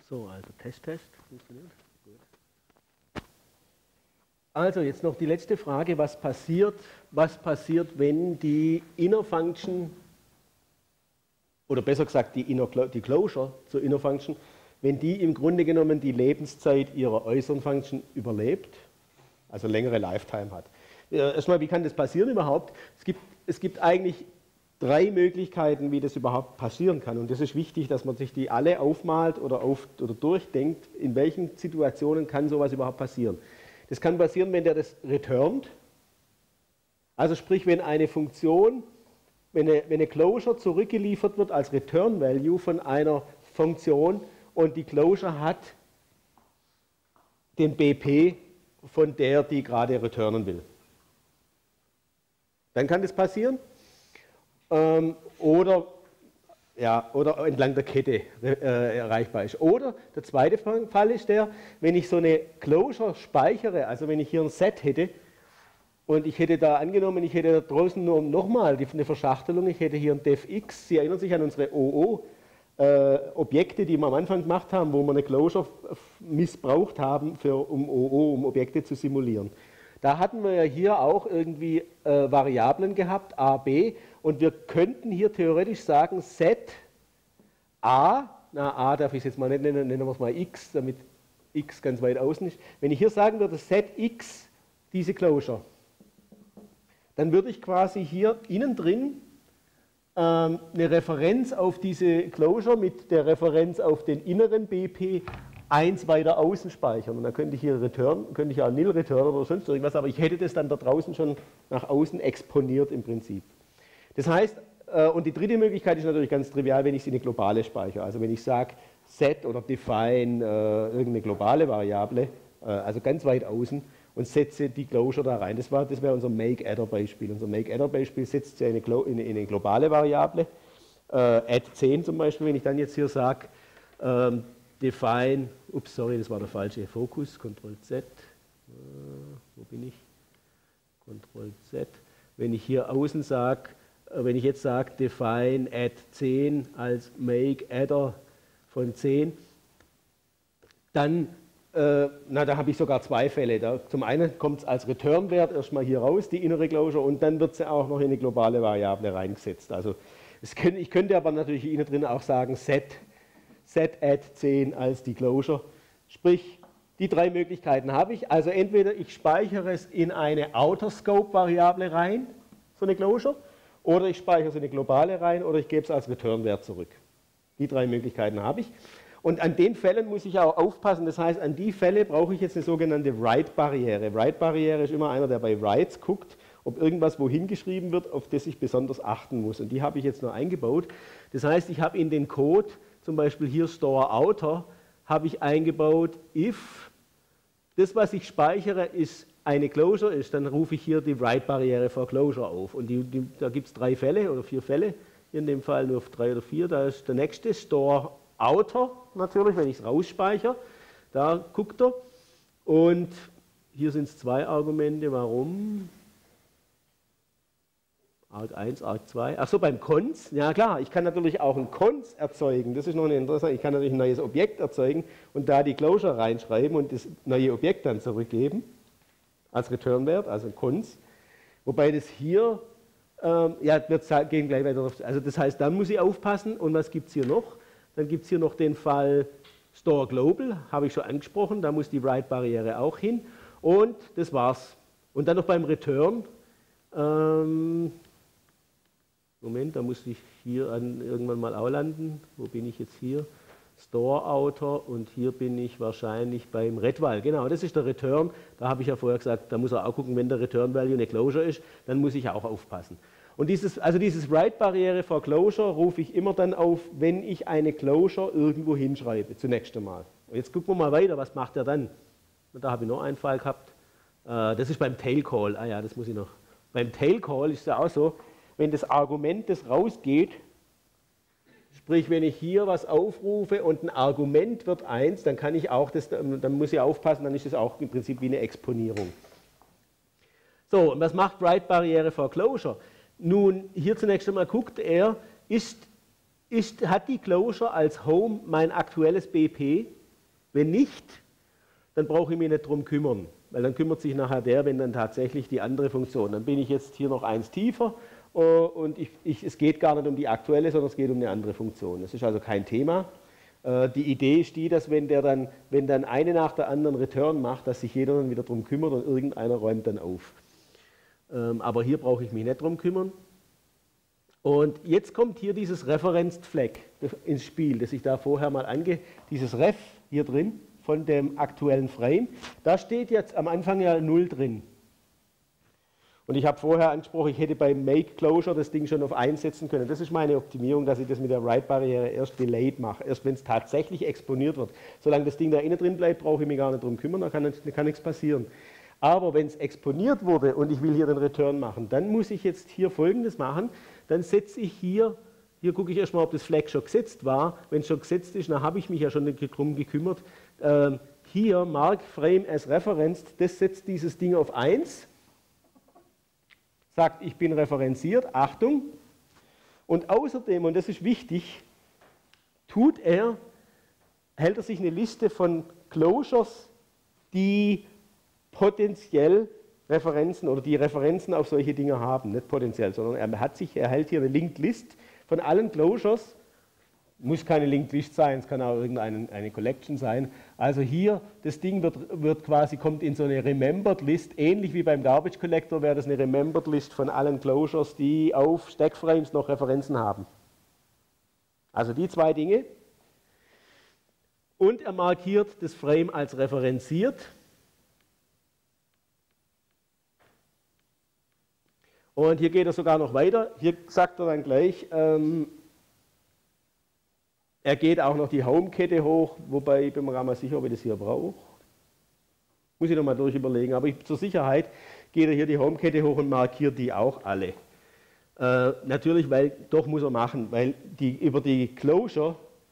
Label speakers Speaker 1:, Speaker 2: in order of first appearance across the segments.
Speaker 1: So, also Test. Funktioniert. Gut. Also jetzt noch die letzte Frage, was passiert, wenn die Inner Function, oder besser gesagt die Closure zur Inner Function, wenn die im Grunde genommen die Lebenszeit ihrer äußeren Function überlebt, also längere Lifetime hat. Erstmal, wie kann das passieren überhaupt? Es gibt eigentlich drei Möglichkeiten, wie das überhaupt passieren kann. Und das ist wichtig, dass man sich die alle aufmalt oder durchdenkt, in welchen Situationen kann sowas überhaupt passieren. Das kann passieren, wenn der das returnt. Also sprich, wenn eine Funktion, wenn eine Closure zurückgeliefert wird als Return Value von einer Funktion und die Closure hat den BP von der, die gerade returnen will. Dann kann das passieren. Oder entlang der Kette erreichbar ist. Oder der zweite Fall ist der, wenn ich so eine Closure speichere, also wenn ich hier ein Set hätte und ich hätte da angenommen, ich hätte da draußen nur nochmal eine Verschachtelung, ich hätte hier ein defx, Sie erinnern sich an unsere OO-Objekte, die wir am Anfang gemacht haben, wo wir eine Closure missbraucht haben, um Objekte zu simulieren. Da hatten wir ja hier auch irgendwie Variablen gehabt, a, b, und wir könnten hier theoretisch sagen, set a, a darf ich es jetzt mal nicht nennen, nennen wir es mal x, damit x ganz weit außen ist. Wenn ich hier sagen würde, set x, diese Closure, dann würde ich quasi hier innen drin eine Referenz auf diese Closure mit der Referenz auf den inneren BP 1 weiter außen speichern. Und dann könnte ich hier return, könnte ich auch nil return oder sonst irgendwas, aber ich hätte das dann da draußen schon nach außen exponiert im Prinzip. Das heißt, und die dritte Möglichkeit ist natürlich ganz trivial, wenn ich sie in eine globale speichere. Also wenn ich sage set oder define irgendeine globale Variable, also ganz weit außen, und setze die Closure da rein. Das wäre unser Make-Adder-Beispiel. Unser Make-Adder-Beispiel setzt ja in eine globale Variable, add 10 zum Beispiel, wenn ich dann jetzt hier sage, define, ups, sorry, das war der falsche Fokus, Ctrl-Z, wo bin ich? Ctrl-Z. Wenn ich hier außen sage, wenn ich jetzt sage, define add 10 als Make-Adder von 10, dann da habe ich sogar zwei Fälle. Zum einen kommt es als Return-Wert erstmal hier raus, die innere Closure, und dann wird sie auch noch in eine globale Variable reingesetzt. Also ich könnte aber natürlich innen drin auch sagen, set add 10 als die Closure. Sprich, die drei Möglichkeiten habe ich. Also entweder ich speichere es in eine Outer-Scope-Variable rein, so eine Closure, oder ich speichere es in eine globale rein, oder ich gebe es als Return-Wert zurück. Die drei Möglichkeiten habe ich. Und an den Fällen muss ich auch aufpassen, das heißt, an die Fälle brauche ich jetzt eine sogenannte Write-Barriere. Write-Barriere ist immer einer, der bei Writes guckt, ob irgendwas wohin geschrieben wird, auf das ich besonders achten muss. Und die habe ich jetzt nur eingebaut. Das heißt, ich habe in den Code, zum Beispiel hier Store Outer, habe ich eingebaut, if das, was ich speichere, ist eine Closure ist, dann rufe ich hier die Write-Barriere for Closure auf. Und da gibt es 3 Fälle oder 4 Fälle, hier in dem Fall nur 3 oder 4. Da ist der nächste, Store Outer natürlich, wenn ich es rausspeichere, da guckt er. Und hier sind es 2 Argumente, warum? Arg1, Arg2. Achso, beim Cons, ja klar, ich kann natürlich auch ein Cons erzeugen, das ist noch eine interessante, ich kann natürlich ein neues Objekt erzeugen und da die Closure reinschreiben und das neue Objekt dann zurückgeben, als Return-Wert, also ein Cons. Wobei das hier, ja, wir gehen gleich weiter auf, also das heißt, dann muss ich aufpassen. Und was gibt es hier noch? Dann gibt es hier noch den Fall Store Global, habe ich schon angesprochen, da muss die Write-Barriere auch hin. Und das war's. Und dann noch beim Return, Moment, da muss ich hier irgendwann mal auch landen. Wo bin ich jetzt hier? Store Outer, und hier bin ich wahrscheinlich beim Readval. Genau, das ist der Return. Da habe ich ja vorher gesagt, da muss er auch gucken, wenn der Return Value eine Closure ist, dann muss ich auch aufpassen. Und dieses Write-Barriere for Closure rufe ich immer dann auf, wenn ich eine Closure irgendwo hinschreibe, zunächst einmal. Und jetzt gucken wir mal weiter, was macht er dann? Und da habe ich noch einen Fall gehabt. Das ist beim Tail Call. Ah ja, das muss ich noch. Beim Tail Call ist es ja auch so, wenn das Argument, das rausgeht, sprich, wenn ich hier was aufrufe und ein Argument wird 1, dann kann ich auch dann muss ich aufpassen, dann ist das auch im Prinzip wie eine Exponierung. So, und was macht Write-Barriere for Closure? Nun, hier zunächst einmal guckt er, hat die Closure als Home mein aktuelles BP? Wenn nicht, dann brauche ich mich nicht drum kümmern, weil dann kümmert sich nachher der, wenn dann tatsächlich die andere Funktion. Dann bin ich jetzt hier noch eins tiefer und es geht gar nicht um die aktuelle, sondern es geht um eine andere Funktion. Das ist also kein Thema. Die Idee ist die, dass wenn dann eine nach der anderen Return macht, dass sich jeder dann wieder drum kümmert und irgendeiner räumt dann auf. Aber hier brauche ich mich nicht drum kümmern. Und jetzt kommt hier dieses Referenced Flag ins Spiel, das ich da vorher mal dieses Ref hier drin von dem aktuellen Frame. Da steht jetzt am Anfang ja 0 drin. Und ich habe vorher angesprochen, ich hätte beim Make Closure das Ding schon auf 1 setzen können. Das ist meine Optimierung, dass ich das mit der Write-Barriere erst delayed mache, erst wenn es tatsächlich exponiert wird. Solange das Ding da innen drin bleibt, brauche ich mich gar nicht drum kümmern, da kann nichts passieren. Aber wenn es exponiert wurde und ich will hier den Return machen, dann muss ich jetzt hier Folgendes machen. Dann setze ich hier gucke ich erstmal, ob das Flag schon gesetzt war. Wenn es schon gesetzt ist, dann habe ich mich ja schon drum gekümmert. Hier, Mark Frame as Referenced, das setzt dieses Ding auf 1. Sagt, ich bin referenziert, Achtung. Und außerdem, und das ist wichtig, hält er sich eine Liste von Closures, die potenziell Referenzen oder die Referenzen auf solche Dinge haben, nicht potenziell, sondern er hält hier eine Linked List von allen Closures. Muss keine Linked List sein, es kann auch irgendeine Collection sein. Also hier, das Ding kommt in so eine Remembered List, ähnlich wie beim Garbage Collector wäre das eine Remembered List von allen Closures, die auf Stackframes noch Referenzen haben. Also die zwei Dinge. Und er markiert das Frame als referenziert. Und hier geht er sogar noch weiter. Hier sagt er dann gleich, er geht auch noch die Home-Kette hoch, wobei ich bin mir gar nicht sicher, ob ich das hier brauche. Muss ich nochmal durchüberlegen, aber zur Sicherheit geht er hier die Home-Kette hoch und markiert die auch alle. Natürlich, doch muss er machen, weil über die Closure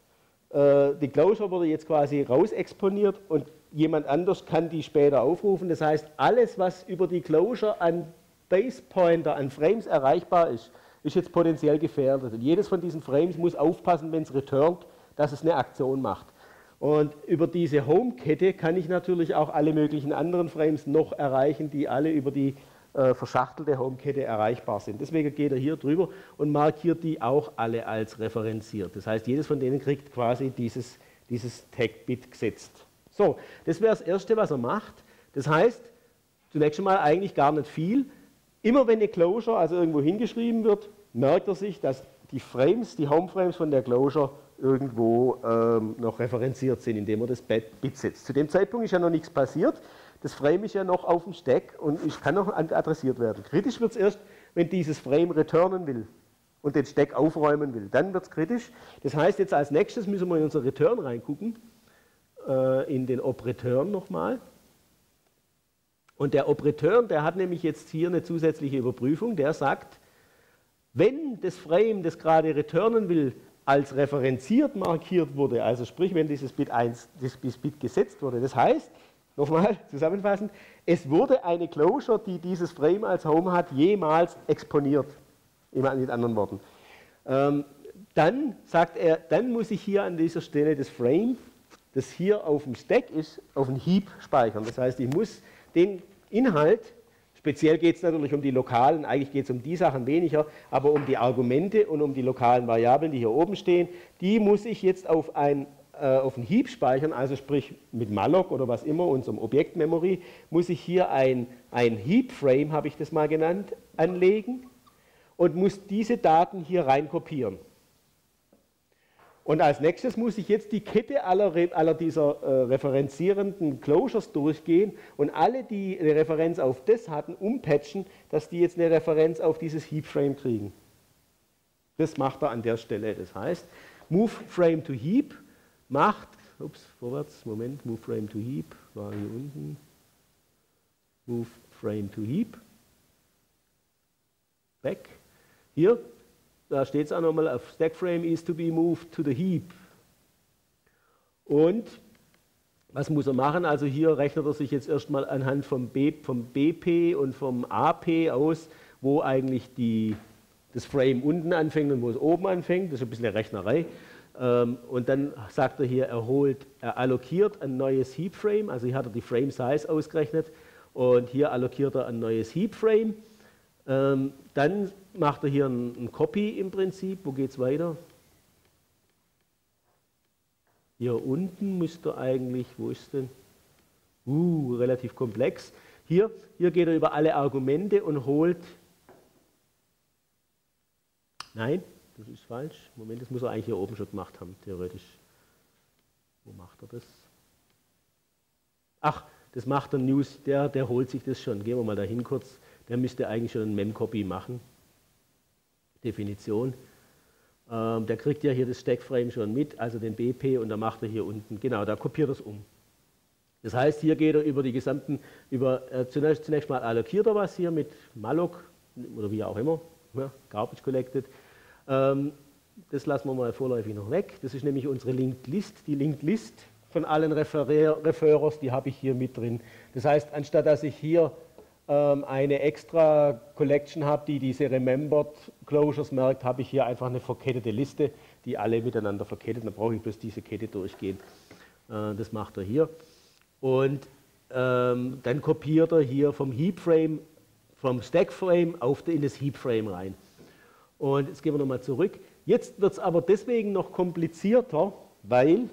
Speaker 1: wurde jetzt quasi rausexponiert und jemand anders kann die später aufrufen. Das heißt, alles, was über die Closure an Base Pointer, an Frames erreichbar ist jetzt potenziell gefährdet. Und jedes von diesen Frames muss aufpassen, wenn es returnt, dass es eine Aktion macht. Und über diese Home-Kette kann ich natürlich auch alle möglichen anderen Frames noch erreichen, die alle über die verschachtelte Home-Kette erreichbar sind. Deswegen geht er hier drüber und markiert die auch alle als referenziert. Das heißt, jedes von denen kriegt quasi dieses Tag-Bit gesetzt. So, das wäre das Erste, was er macht. Das heißt, zunächst einmal eigentlich gar nicht viel. Immer wenn eine Closure also irgendwo hingeschrieben wird, merkt er sich, dass die Home-Frames von der Closure irgendwo noch referenziert sind, indem er das Bit setzt. Zu dem Zeitpunkt ist ja noch nichts passiert. Das Frame ist ja noch auf dem Stack und kann noch adressiert werden. Kritisch wird es erst, wenn dieses Frame returnen will und den Stack aufräumen will. Dann wird es kritisch. Das heißt, jetzt als nächstes müssen wir in unser Return reingucken, in den Op-Return nochmal. Und der Op-Return, der hat nämlich jetzt hier eine zusätzliche Überprüfung, der sagt, wenn das Frame, das gerade returnen will, als referenziert markiert wurde, also sprich, wenn dieses Bit gesetzt wurde, das heißt, nochmal zusammenfassend, es wurde eine Closure, die dieses Frame als Home hat, jemals exponiert, mit anderen Worten. Dann sagt er, dann muss ich hier an dieser Stelle das Frame, das hier auf dem Stack ist, auf einen Heap speichern. Das heißt, ich muss den Inhalt, speziell geht es natürlich um die lokalen, eigentlich geht es um die Sachen weniger, aber um die Argumente und um die lokalen Variablen, die hier oben stehen, die muss ich jetzt auf einen Heap speichern, also sprich mit malloc oder was immer, unserem Objektmemory, muss ich hier ein Heap-Frame, habe ich das mal genannt, anlegen und muss diese Daten hier rein kopieren. Und als nächstes muss ich jetzt die Kette aller dieser referenzierenden Closures durchgehen und alle, die eine Referenz auf das hatten, umpatchen, dass die jetzt eine Referenz auf dieses Heap-Frame kriegen. Das macht er an der Stelle. Das heißt, Move Frame to Heap macht, Move Frame to Heap, war hier unten, Move Frame to Heap, back, hier, da steht es auch nochmal, auf Stack Frame is to be moved to the Heap. Und was muss er machen? Also hier rechnet er sich jetzt erstmal anhand vom BP und vom AP aus, wo eigentlich das Frame unten anfängt und wo es oben anfängt. Das ist ein bisschen eine Rechnerei. Und dann sagt er hier, er allokiert ein neues Heap Frame, also hier hat er die Frame Size ausgerechnet und hier allokiert er ein neues Heap Frame. Dann macht er hier ein Copy im Prinzip. Wo geht es weiter? Hier unten müsste eigentlich, wo ist denn? Relativ komplex. Hier geht er über alle Argumente und holt. Nein, das ist falsch. Moment, das muss er eigentlich hier oben schon gemacht haben, theoretisch. Wo macht er das? Ach, das macht der News, der holt sich das schon. Gehen wir mal dahin kurz. Der müsste eigentlich schon ein Mem-Copy machen. Definition. Der kriegt ja hier das Stack-Frame schon mit, also den BP, und da macht er hier unten, genau, da kopiert er es um. Das heißt, hier geht er über die gesamten, zunächst mal allokiert er was hier mit malloc oder wie auch immer, ja, garbage collected. Das lassen wir mal vorläufig noch weg. Das ist nämlich unsere Linked List. Die Linked List von allen Referrers, die habe ich hier mit drin. Das heißt, anstatt dass ich hier eine extra Collection habe, die diese Remembered Closures merkt, habe ich hier einfach eine verkettete Liste, die alle miteinander verkettet. Dann brauche ich bloß diese Kette durchgehen. Das macht er hier. Und dann kopiert er hier vom Heap Frame, vom Stack Frame in das Heap Frame rein. Und jetzt gehen wir nochmal zurück. Jetzt wird es aber deswegen noch komplizierter, weil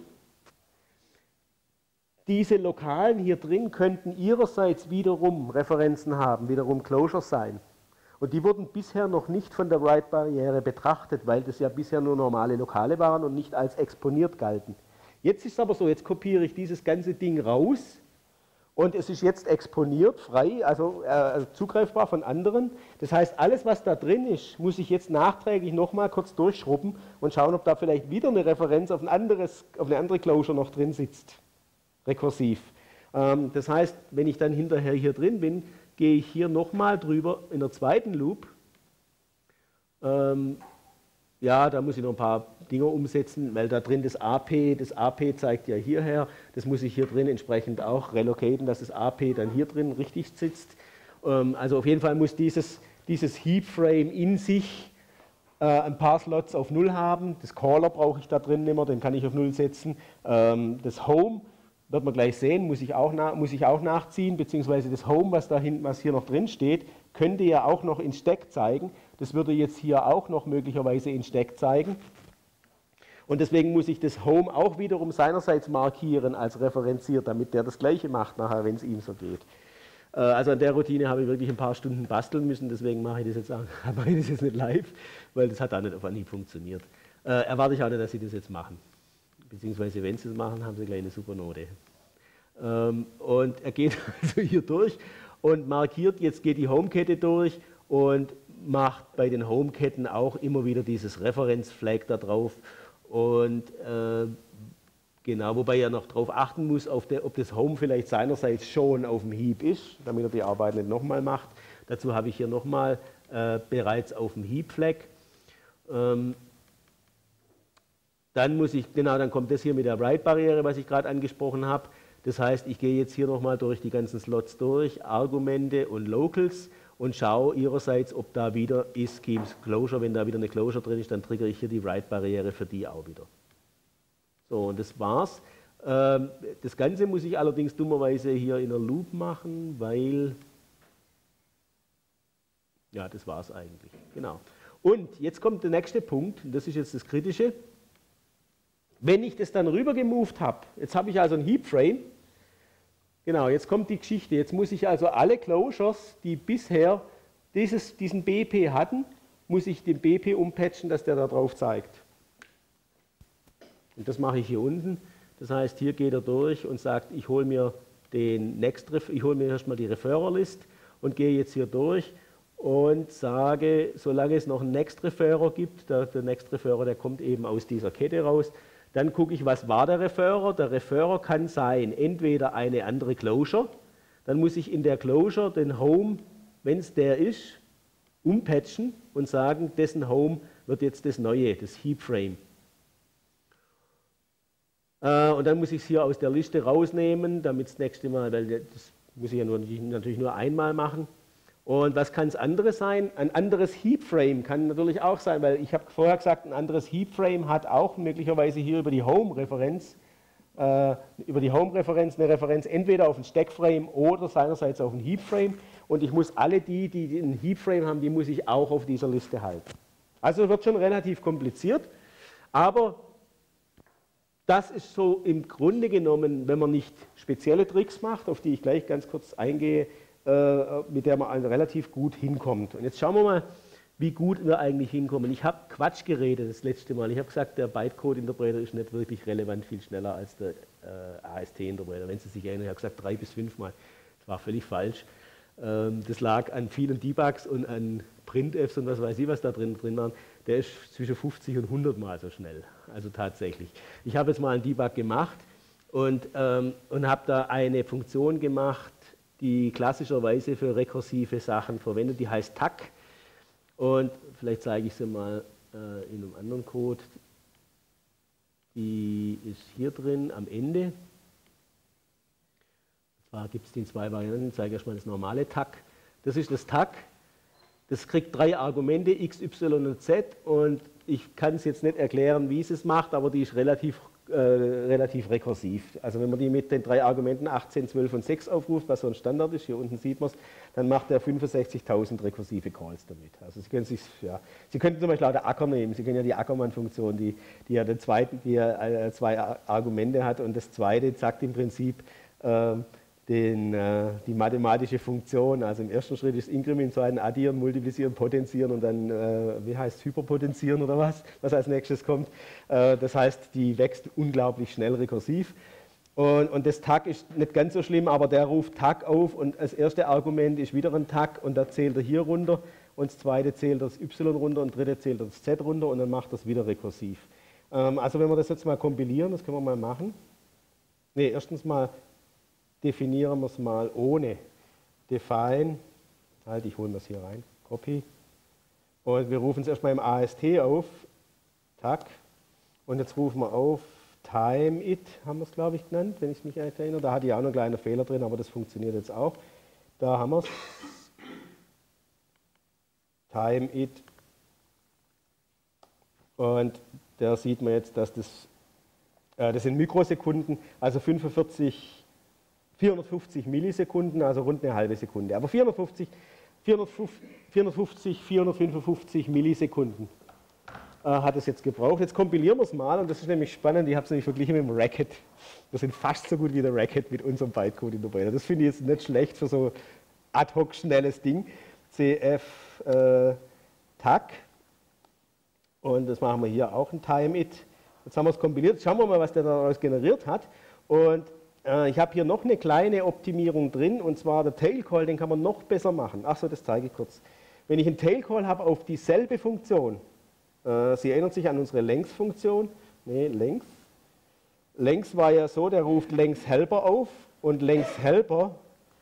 Speaker 1: diese Lokalen hier drin könnten ihrerseits wiederum Referenzen haben, wiederum Closures sein. Und die wurden bisher noch nicht von der Write-Barriere betrachtet, weil das ja bisher nur normale Lokale waren und nicht als exponiert galten. Jetzt ist es aber so, jetzt kopiere ich dieses ganze Ding raus und es ist jetzt exponiert, frei, also zugreifbar von anderen. Das heißt, alles, was da drin ist, muss ich jetzt nachträglich nochmal kurz durchschrubben und schauen, ob da vielleicht wieder eine Referenz auf eine andere Closure noch drin sitzt. Rekursiv. Das heißt, wenn ich dann hinterher hier drin bin, gehe ich hier nochmal drüber in der zweiten Loop. Ja, da muss ich noch ein paar Dinge umsetzen, weil da drin das AP zeigt ja hierher, das muss ich hier drin entsprechend auch relocaten, dass das AP dann hier drin richtig sitzt. Also auf jeden Fall muss dieses Heap Frame in sich ein paar Slots auf 0 haben. Das Caller brauche ich da drin immer, den kann ich auf 0 setzen. Das Home wird man gleich sehen, muss ich auch nachziehen, beziehungsweise das Home, was hier noch drin steht, könnte ja auch noch in Stack zeigen. Das würde jetzt hier auch noch möglicherweise in Stack zeigen. Und deswegen muss ich das Home auch wiederum seinerseits markieren als referenziert, damit der das Gleiche macht nachher, wenn es ihm so geht. Also an der Routine habe ich wirklich ein paar Stunden basteln müssen, deswegen mache ich das jetzt nicht live, weil das hat auch nicht auf Anhieb funktioniert. Erwarte ich auch nicht, dass Sie das jetzt machen. Beziehungsweise wenn Sie es machen, haben Sie gleich eine super Note. Und er geht also hier durch und markiert, jetzt geht die Home-Kette durch und macht bei den Home-Ketten auch immer wieder dieses Referenz-Flag da drauf. Und genau, wobei er noch darauf achten muss, ob das Home vielleicht seinerseits schon auf dem Heap ist, damit er die Arbeit nicht nochmal macht. Dazu habe ich hier nochmal bereits auf dem Heap-Flag. Dann kommt das hier mit der Write-Barriere, was ich gerade angesprochen habe. Das heißt, ich gehe jetzt hier nochmal durch die ganzen Slots durch, Argumente und Locals und schaue ihrerseits, ob da wieder is-Schemes Closure, wenn da wieder eine Closure drin ist, dann triggere ich hier die Write-Barriere für die auch wieder. So, und das war's. Das Ganze muss ich allerdings dummerweise hier in einer Loop machen, weil, ja, das war's eigentlich. Genau. Und jetzt kommt der nächste Punkt, und das ist jetzt das Kritische. Wenn ich das dann rüber gemoved habe, jetzt habe ich also ein Heap Frame, genau, jetzt kommt die Geschichte, jetzt muss ich also alle Closures, die bisher diesen BP hatten, muss ich den BP umpatchen, dass der da drauf zeigt. Und das mache ich hier unten, das heißt, hier geht er durch und sagt, ich hole mir erstmal die Referrer-List und gehe jetzt hier durch und sage, solange es noch einen Next Referrer gibt, der Next Referrer, der kommt eben aus dieser Kette raus, dann gucke ich, was war der Referrer. Der Referrer kann sein, entweder eine andere Closure, dann muss ich in der Closure den Home, wenn es der ist, umpatchen und sagen, dessen Home wird jetzt das neue, das Heap Frame. Und dann muss ich es hier aus der Liste rausnehmen, damit das nächste Mal, weil das muss ich ja natürlich nur einmal machen. Und was kann es anderes sein? Ein anderes Heap-Frame kann natürlich auch sein, weil ich habe vorher gesagt, ein anderes Heap-Frame hat auch möglicherweise hier über die Home-Referenz eine Referenz entweder auf ein Stack-Frame oder seinerseits auf ein Heap-Frame. Und ich muss alle die einen Heap-Frame haben, die muss ich auch auf dieser Liste halten. Also wird schon relativ kompliziert, aber das ist so im Grunde genommen, wenn man nicht spezielle Tricks macht, auf die ich gleich ganz kurz eingehe, mit der man also relativ gut hinkommt. Und jetzt schauen wir mal, wie gut wir eigentlich hinkommen. Ich habe Quatsch geredet das letzte Mal. Ich habe gesagt, der Bytecode-Interpreter ist nicht wirklich relevant viel schneller als der AST-Interpreter. Wenn Sie sich erinnern, ich habe gesagt 3 bis 5 Mal. Das war völlig falsch. Das lag an vielen Debugs und an Printfs und was weiß ich, was da drin waren. Der ist zwischen 50 und 100 Mal so schnell. Also tatsächlich. Ich habe jetzt mal einen Debug gemacht und habe da eine Funktion gemacht, die klassischerweise für rekursive Sachen verwendet. Die heißt TAC. Und vielleicht zeige ich sie mal in einem anderen Code. Die ist hier drin am Ende. Und zwar gibt es die in 2 Varianten. Ich zeige erstmal das normale TAC. Das ist das TAC. Das kriegt 3 Argumente, x, y und z. Und ich kann es jetzt nicht erklären, wie es es macht, aber die ist relativ rekursiv. Also wenn man die mit den 3 Argumenten 18, 12 und 6 aufruft, was so ein Standard ist, hier unten sieht man es, dann macht er 65.000 rekursive Calls damit. Also Sie könnten zum Beispiel auch den Acker nehmen. Sie kennen ja die Ackermann-Funktion, die ja 2 Argumente hat und das zweite sagt im Prinzip die mathematische Funktion. Also im ersten Schritt ist Increment, im zweiten addieren, multiplizieren, potenzieren und dann, wie heißt es, hyperpotenzieren oder was als nächstes kommt. Das heißt, die wächst unglaublich schnell rekursiv. Und das TAC ist nicht ganz so schlimm, aber der ruft TAC auf und das erste Argument ist wieder ein TAC und da zählt er hier runter und das zweite zählt das Y runter und das dritte zählt das Z runter und dann macht das wieder rekursiv. Also wenn wir das jetzt mal kompilieren, das können wir mal machen. Ne, erstens mal definieren wir es mal ohne define. Halt, ich hole das hier rein. Copy. Und wir rufen es erstmal im AST auf. TAC. Und jetzt rufen wir auf time_it, haben wir es glaube ich genannt, wenn ich mich erinnere. Da hatte ich auch noch einen kleinen Fehler drin, aber das funktioniert jetzt auch. Da haben wir es. time_it. Und da sieht man jetzt, dass das sind Mikrosekunden, also 450 Millisekunden, also rund eine halbe Sekunde. Aber 455 Millisekunden hat es jetzt gebraucht. Jetzt kompilieren wir es mal und das ist nämlich spannend. Ich habe es nämlich verglichen mit dem Racket. Wir sind fast so gut wie der Racket mit unserem Bytecode-Interpreter. Das finde ich jetzt nicht schlecht für so ad hoc schnelles Ding. CF TAC. Und das machen wir hier auch ein time_it. Jetzt haben wir es kompiliert. Schauen wir mal, was der daraus generiert hat. Und ich habe hier noch eine kleine Optimierung drin, und zwar der Tail-Call, den kann man noch besser machen. Achso, das zeige ich kurz. Wenn ich einen Tail-Call habe auf dieselbe Funktion, Sie erinnern sich an unsere Length-Funktion, nee, Length. Length war ja so, der ruft Length-Helper auf und Length-Helper,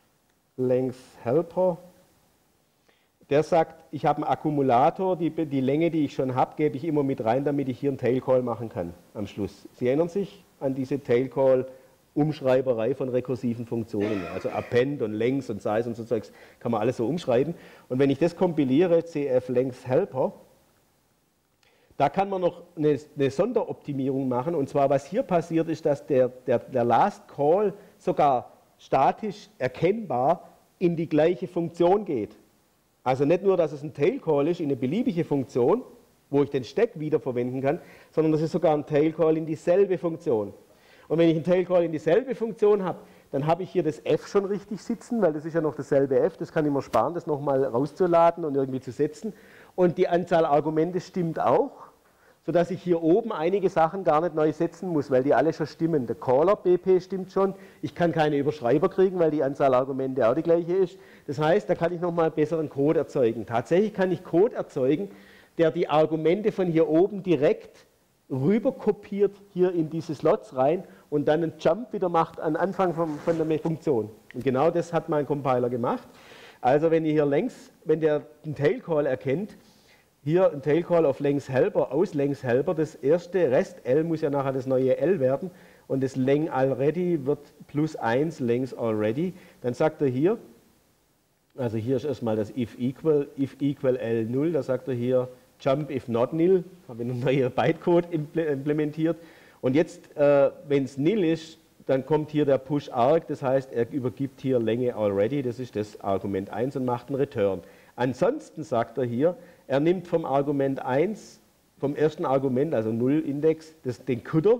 Speaker 1: der sagt, ich habe einen Akkumulator, die Länge, die ich schon habe, gebe ich immer mit rein, damit ich hier einen Tail-Call machen kann am Schluss. Sie erinnern sich an diese Tail-Call-Umschreiberei von rekursiven Funktionen, also Append und Length und Size und so Zeugs, kann man alles so umschreiben. Und wenn ich das kompiliere, CF Length-Helper, da kann man noch eine Sonderoptimierung machen, und zwar was hier passiert ist, dass der Last Call sogar statisch erkennbar in die gleiche Funktion geht. Also nicht nur, dass es ein Tail Call ist in eine beliebige Funktion, wo ich den Stack wiederverwenden kann, sondern das ist sogar ein Tail Call in dieselbe Funktion. Und wenn ich einen Tail Call in dieselbe Funktion habe, dann habe ich hier das F schon richtig sitzen, weil das ist ja noch dasselbe F, das kann ich mir sparen, das nochmal rauszuladen und irgendwie zu setzen. Und die Anzahl Argumente stimmt auch, sodass ich hier oben einige Sachen gar nicht neu setzen muss, weil die alle schon stimmen. Der Caller BP stimmt schon, ich kann keine Überschreiber kriegen, weil die Anzahl Argumente auch die gleiche ist. Das heißt, da kann ich nochmal besseren Code erzeugen. Tatsächlich kann ich Code erzeugen, der die Argumente von hier oben direkt rüber kopiert hier in diese Slots rein und dann einen Jump wieder macht an Anfang von der Funktion. Und genau das hat mein Compiler gemacht. Also wenn ihr hier längs, wenn der einen Tail Call erkennt, hier ein Tail Call auf Length-Helper, aus Length-Helper, das erste Rest L muss ja nachher das neue L werden und das Length already wird +1 Length already. Dann sagt er hier, Also hier ist erstmal das if equal L 0, da sagt er hier jump if not nil, habe ich einen neuen Bytecode implementiert. Und jetzt, wenn es nil ist, dann kommt hier der push arg, das heißt, er übergibt hier Länge already, das ist das Argument 1 und macht einen Return. Ansonsten sagt er hier, er nimmt vom Argument 1, vom ersten Argument, also 0 Index, den Coulter.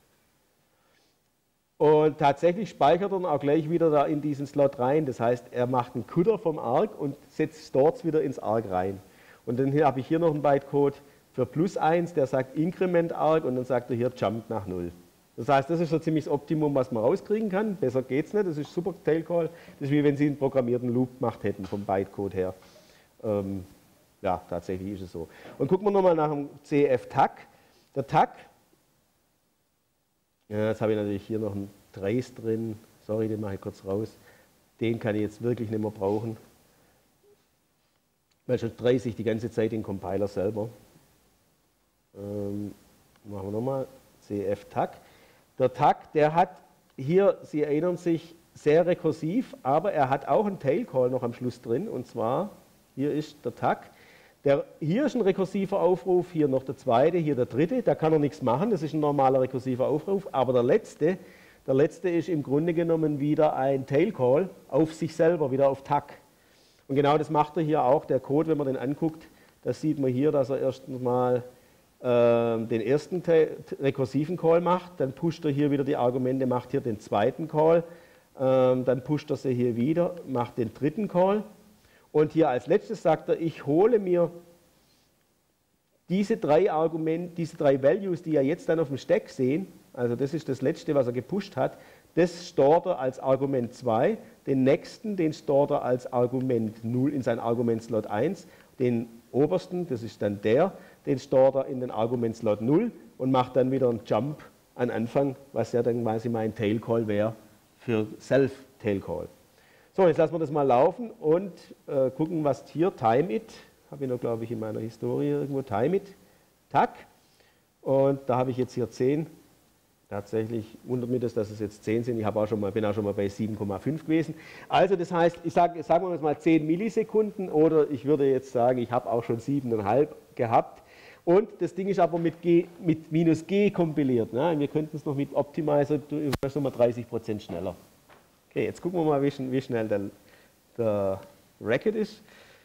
Speaker 1: Und tatsächlich speichert er dann auch gleich wieder da in diesen Slot rein. Das heißt, er macht einen Coulter vom Arg und stort es wieder ins Arg rein. Und dann habe ich hier noch einen Bytecode für plus 1, der sagt Increment Arg und dann sagt er hier Jump nach 0. Das heißt, das ist so ziemlich das Optimum, was man rauskriegen kann. Besser geht es nicht, das ist super Tailcall. Das ist wie wenn Sie einen programmierten Loop gemacht hätten vom Bytecode her. Ja, tatsächlich ist es so. Und gucken wir nochmal nach dem CF-Tag. Der Tag, ja, jetzt habe ich natürlich hier noch einen Trace drin. Sorry, den mache ich kurz raus. Den kann ich jetzt wirklich nicht mehr brauchen. Weil schon trace ich die ganze Zeit den Compiler selber. Machen wir nochmal CF-Tag. Der Tag, der hat hier, Sie erinnern sich, sehr rekursiv, aber er hat auch einen Tailcall noch am Schluss drin. Und zwar, hier ist der Tag. Hier ist ein rekursiver Aufruf, hier noch der zweite, hier der dritte. Da kann er nichts machen, das ist ein normaler rekursiver Aufruf. Aber der letzte ist im Grunde genommen wieder ein Tailcall auf sich selber, wieder auf Tag. Und genau das macht er hier auch. Der Code, wenn man den anguckt, das sieht man hier, dass er erst mal den ersten rekursiven Call macht, dann pusht er hier wieder die Argumente, macht hier den zweiten Call, dann pusht er sie hier wieder, macht den dritten Call und hier als letztes sagt er, ich hole mir diese drei Values, die ja jetzt dann auf dem Stack sehen, also das ist das letzte, was er gepusht hat, das stort er als Argument 2, den nächsten, den stort er als Argument 0 in sein Argument-Slot 1, den obersten, das ist dann den stort er in den Argument-Slot 0 und macht dann wieder einen Jump an Anfang, was ja dann quasi mein Tailcall wäre für Self-Tailcall. So, jetzt lassen wir das mal laufen und gucken, was hier, time it, habe ich noch, glaube ich, in meiner Historie irgendwo, time it, Tag. Und da habe ich jetzt hier 10. Tatsächlich wundert mich das, dass es jetzt 10 sind. Ich bin auch schon mal bei 7,5 gewesen. Also das heißt, sagen wir jetzt mal 10 Millisekunden oder ich würde jetzt sagen, ich habe auch schon 7,5 gehabt. Und das Ding ist aber mit minus G kompiliert. Ne? Wir könnten es noch mit Optimizer nochmal 30% schneller. Okay, jetzt gucken wir mal, wie schnell der Racket ist.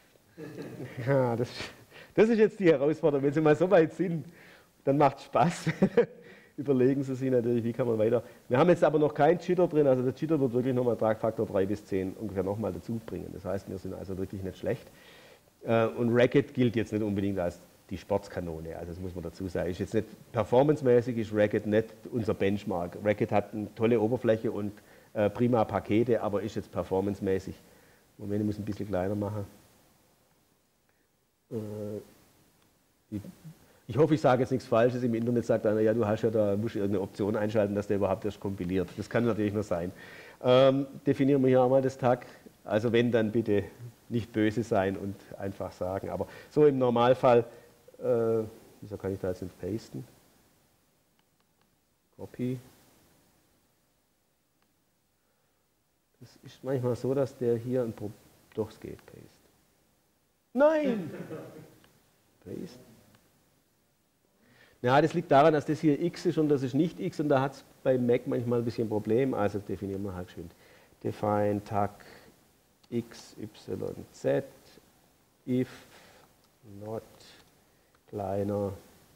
Speaker 1: Ja, das ist jetzt die Herausforderung. Wenn Sie mal so weit sind, dann macht es Spaß. Überlegen Sie sich natürlich, wie kann man weiter. Wir haben jetzt aber noch keinen Jitter drin, also der Jitter wird wirklich nochmal Tragfaktor 3 bis 10 ungefähr nochmal dazu bringen. Das heißt, wir sind also wirklich nicht schlecht. Und Racket gilt jetzt nicht unbedingt als die Sportskanone, also das muss man dazu sagen. Ist jetzt nicht performancemäßig, ist Racket nicht unser Benchmark. Racket hat eine tolle Oberfläche und prima Pakete, aber ist jetzt performancemäßig. Moment, ich muss ein bisschen kleiner machen. Ich hoffe, ich sage jetzt nichts Falsches. Im Internet sagt einer, ja, musst irgendeine Option einschalten, dass der überhaupt erst kompiliert. Das kann natürlich nur sein. Definieren wir hier einmal das Tag. Also wenn, dann bitte nicht böse sein und einfach sagen. Aber so im Normalfall, wieso kann ich da jetzt nicht pasten? Copy. Das ist manchmal so, dass der hier doch, es geht, paste. Nein! Paste. Ja, das liegt daran, dass das hier x ist und das ist nicht x und da hat es bei Mac manchmal ein bisschen ein Problem, also definieren wir halt schön. Define tag x, y, z, if not kleiner,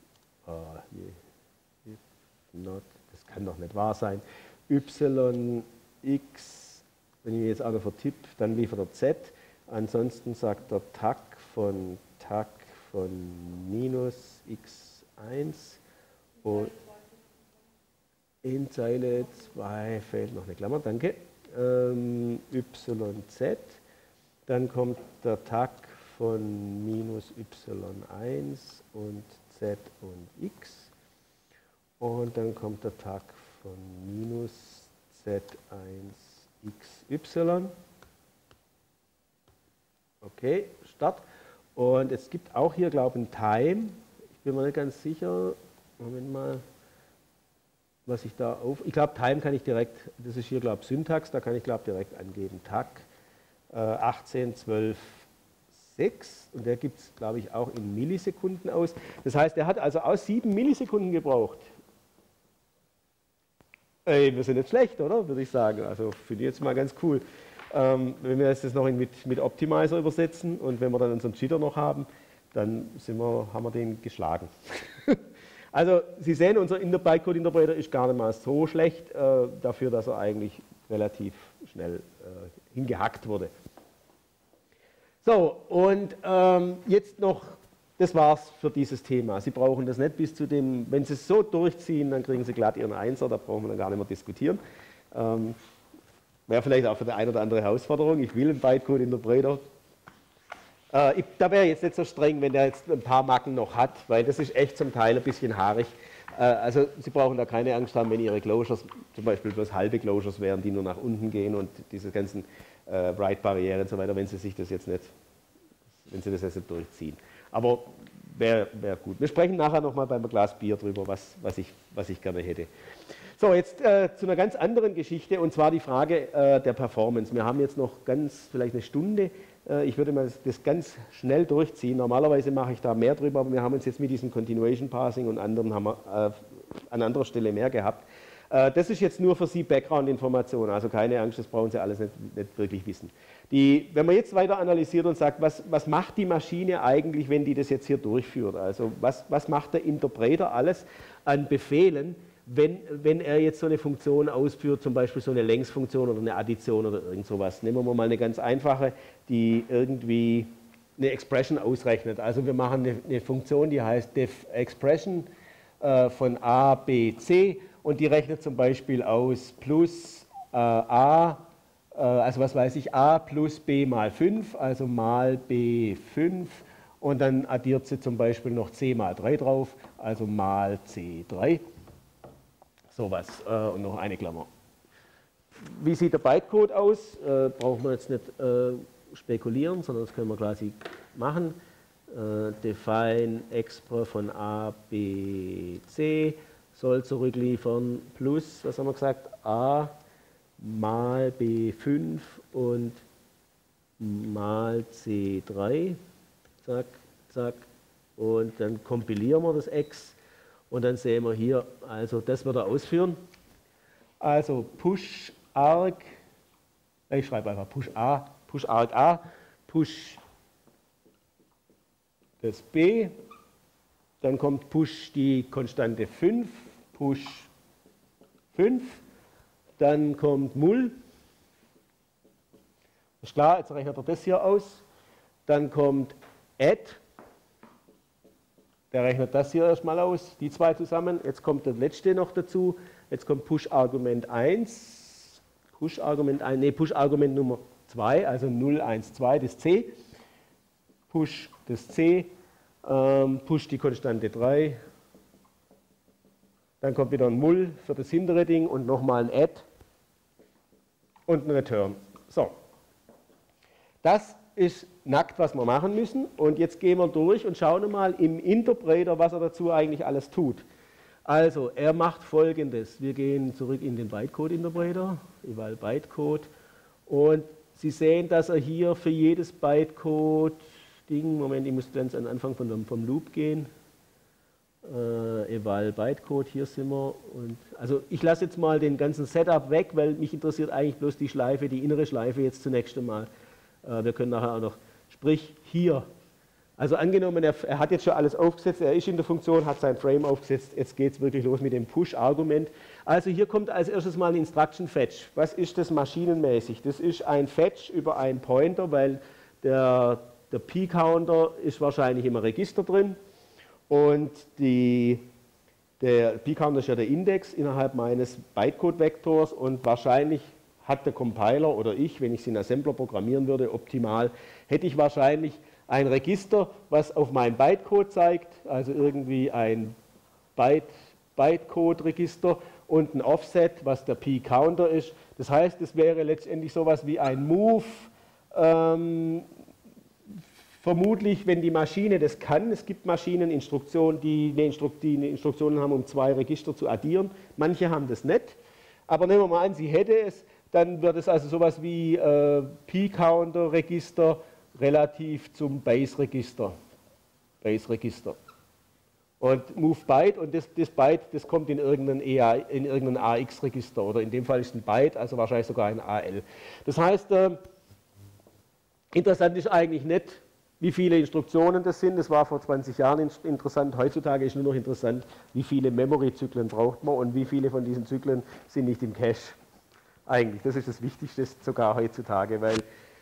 Speaker 1: if not, das kann doch nicht wahr sein, y, x, wenn ich jetzt auch noch vertippe, dann liefert er z, ansonsten sagt der tag von minus x1 und in Zeile 2 fehlt noch eine Klammer, danke, yz, dann kommt der Tag von minus y1 und z und x und dann kommt der Tag von minus z1 xy. Okay, Start. Und es gibt auch hier, glaube ich, ein Time. Ich bin mir nicht ganz sicher. Moment mal, was ich da auf. Ich glaube, Time kann ich direkt, das ist hier, glaube ich, Syntax, da kann ich, glaube ich, direkt angeben. Tag. 18, 12, 6 und der gibt es, glaube ich, auch in Millisekunden aus. Das heißt, er hat also aus 7 Millisekunden gebraucht. Wir sind nicht schlecht, oder? Würde ich sagen. Also finde ich jetzt mal ganz cool. Wenn wir das noch mit Optimizer übersetzen und wenn wir dann unseren Jitter noch haben, dann haben wir den geschlagen. Also Sie sehen, unser Bytecode-Interpreter ist gar nicht mal so schlecht, dafür, dass er eigentlich relativ schnell hingehackt wurde. So, und jetzt noch, das war's für dieses Thema. Sie brauchen das nicht bis zu dem, wenn Sie es so durchziehen, dann kriegen Sie glatt Ihren Einser, da brauchen wir dann gar nicht mehr diskutieren. Wäre vielleicht auch für die eine oder andere Herausforderung. Ich will einen Bytecode-Interpreter. Da wäre jetzt nicht so streng, wenn der jetzt ein paar Macken noch hat, weil das ist echt zum Teil ein bisschen haarig. Also Sie brauchen da keine Angst haben, wenn Ihre Closures zum Beispiel bloß halbe Closures wären, die nur nach unten gehen und diese ganzen Write-Barrieren und so weiter, wenn Sie das jetzt nicht durchziehen. Aber wäre gut. Wir sprechen nachher nochmal beim Glas Bier drüber, was ich gerne hätte. So, jetzt zu einer ganz anderen Geschichte, und zwar die Frage der Performance. Wir haben jetzt noch vielleicht eine Stunde. Ich würde mal das ganz schnell durchziehen. Normalerweise mache ich da mehr drüber, aber wir haben uns jetzt mit diesem Continuation Parsing und anderen haben wir an anderer Stelle mehr gehabt. Das ist jetzt nur für Sie Background-Information, also keine Angst, das brauchen Sie alles nicht wirklich wissen. Wenn man jetzt weiter analysiert und sagt, was macht die Maschine eigentlich, wenn die das jetzt hier durchführt? Also was macht der Interpreter alles an Befehlen, wenn er jetzt so eine Funktion ausführt, zum Beispiel so eine Längsfunktion oder eine Addition oder irgend sowas. Nehmen wir mal eine ganz einfache, die irgendwie eine Expression ausrechnet. Also wir machen eine Funktion, die heißt def_expression von a, b, c und die rechnet zum Beispiel aus plus a, also was weiß ich, a plus b mal 5, also mal b 5 und dann addiert sie zum Beispiel noch c mal 3 drauf, also mal c 3. Sowas und noch eine Klammer. Wie sieht der Bytecode aus? Brauchen wir jetzt nicht spekulieren, sondern das können wir quasi machen. Define expr von a, b, c soll zurückliefern plus, was haben wir gesagt, a mal b5 und mal c3. Zack, zack. Und dann kompilieren wir das x. Und dann sehen wir hier, also das wird er ausführen. Also push arg, ich schreibe einfach push arg a, push das b, dann kommt push die Konstante 5, push 5, dann kommt mul, ist klar, jetzt rechnet er das hier aus, dann kommt add, der rechnet das hier erstmal aus, die zwei zusammen. Jetzt kommt der letzte noch dazu. Jetzt kommt Push-Argument 1. Push-Argument Nummer 2, also 0, 1, 2, das C. Push das C. Push die Konstante 3. Dann kommt wieder ein Mul für das hintere Ding und nochmal ein Add und ein Return. So. Das ist nackt, was wir machen müssen. Und jetzt gehen wir durch und schauen mal im Interpreter, was er dazu eigentlich alles tut. Also, er macht Folgendes. Wir gehen zurück in den Bytecode-Interpreter, eval Bytecode. Und Sie sehen, dass er hier für jedes Bytecode-Ding, Moment, ich muss ganz am Anfang vom Loop gehen. Eval Bytecode, hier sind wir. Und also ich lasse jetzt mal den ganzen Setup weg, weil mich interessiert eigentlich bloß die Schleife, die innere Schleife jetzt zunächst einmal. Wir können nachher auch noch, sprich hier. Also angenommen, er hat jetzt schon alles aufgesetzt, er ist in der Funktion, hat sein Frame aufgesetzt, jetzt geht es wirklich los mit dem Push-Argument. Also hier kommt als erstes mal ein Instruction Fetch. Was ist das maschinenmäßig? Das ist ein Fetch über einen Pointer, weil der P-Counter ist wahrscheinlich im Register drin und der P-Counter ist ja der Index innerhalb meines Bytecode-Vektors und wahrscheinlich hat der Compiler oder ich, wenn ich es in Assembler programmieren würde, optimal, hätte ich wahrscheinlich ein Register, was auf meinen Bytecode zeigt, also irgendwie ein Bytecode-Register und ein Offset, was der P-Counter ist. Das heißt, es wäre letztendlich sowas wie ein Move, vermutlich, wenn die Maschine das kann. Es gibt Maschineninstruktionen, die eine Instruktion haben, um zwei Register zu addieren. Manche haben das nicht. Aber nehmen wir mal an, sie hätte es, dann wird es also sowas wie P-Counter-Register relativ zum Base-Register. Und Move Byte, und das Byte, das kommt in irgendein AX-Register, oder in dem Fall ist es ein Byte, also wahrscheinlich sogar ein AL. Das heißt, interessant ist eigentlich nicht, wie viele Instruktionen das sind. Das war vor 20 Jahren interessant. Heutzutage ist nur noch interessant, wie viele Memory-Zyklen braucht man und wie viele von diesen Zyklen sind nicht im Cache. Eigentlich, das ist das Wichtigste sogar heutzutage, weil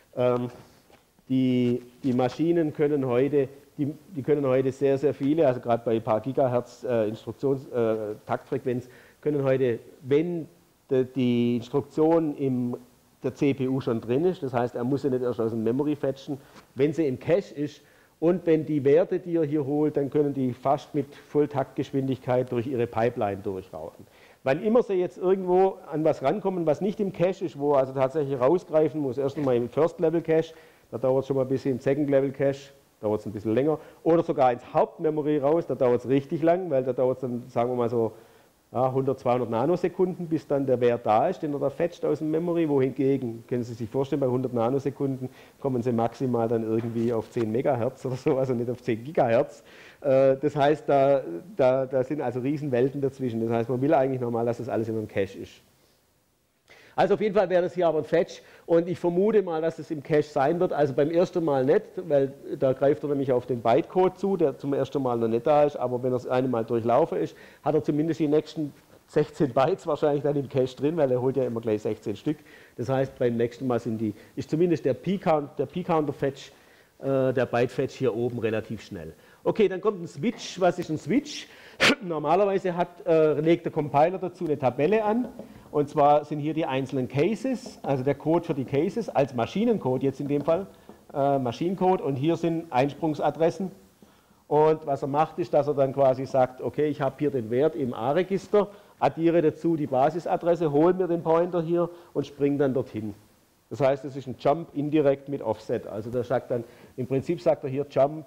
Speaker 1: die Maschinen können heute, die können heute sehr, sehr viele, also gerade bei ein paar Gigahertz Taktfrequenz, können heute, wenn die Instruktion in der CPU schon drin ist, das heißt, er muss sie nicht erst aus dem Memory fetchen, wenn sie im Cache ist und wenn die Werte, die er hier holt, dann können die fast mit Volltaktgeschwindigkeit durch ihre Pipeline durchlaufen. Wann immer sie jetzt irgendwo an was rankommen, was nicht im Cache ist, wo er also tatsächlich rausgreifen muss, erst einmal im First-Level-Cache, da dauert es schon mal ein bisschen, im Second-Level-Cache dauert es ein bisschen länger, oder sogar ins Hauptmemory raus, da dauert es richtig lang, weil da dauert es dann, sagen wir mal so, 100, 200 Nanosekunden, bis dann der Wert da ist, den er da fetcht aus dem Memory, wohingegen, können Sie sich vorstellen, bei 100 Nanosekunden kommen Sie maximal dann irgendwie auf 10 Megahertz oder so, also nicht auf 10 Gigahertz. Das heißt, da sind also Riesenwelten dazwischen. Das heißt, man will eigentlich normal, dass das alles in einem Cache ist. Also auf jeden Fall wäre das hier aber ein Fetch und ich vermute mal, dass es im Cache sein wird. Also beim ersten Mal nicht, weil da greift er nämlich auf den Bytecode zu, der zum ersten Mal noch nicht da ist, aber wenn er das eine Mal durchlaufen ist, hat er zumindest die nächsten 16 Bytes wahrscheinlich dann im Cache drin, weil er holt ja immer gleich 16 Stück. Das heißt, beim nächsten Mal ist zumindest der P-Counter-Fetch, der Byte-Fetch hier oben relativ schnell. Okay, dann kommt ein Switch. Was ist ein Switch? Normalerweise legt der Compiler dazu eine Tabelle an. Und zwar sind hier die einzelnen Cases, also der Code für die Cases als Maschinencode jetzt in dem Fall, Maschinencode. Und hier sind Einsprungsadressen. Und was er macht, ist, dass er dann quasi sagt, okay, ich habe hier den Wert im A-Register, addiere dazu die Basisadresse, hole mir den Pointer hier und springe dann dorthin. Das heißt, es ist ein Jump indirekt mit Offset. Also der sagt dann, im Prinzip sagt er hier Jump,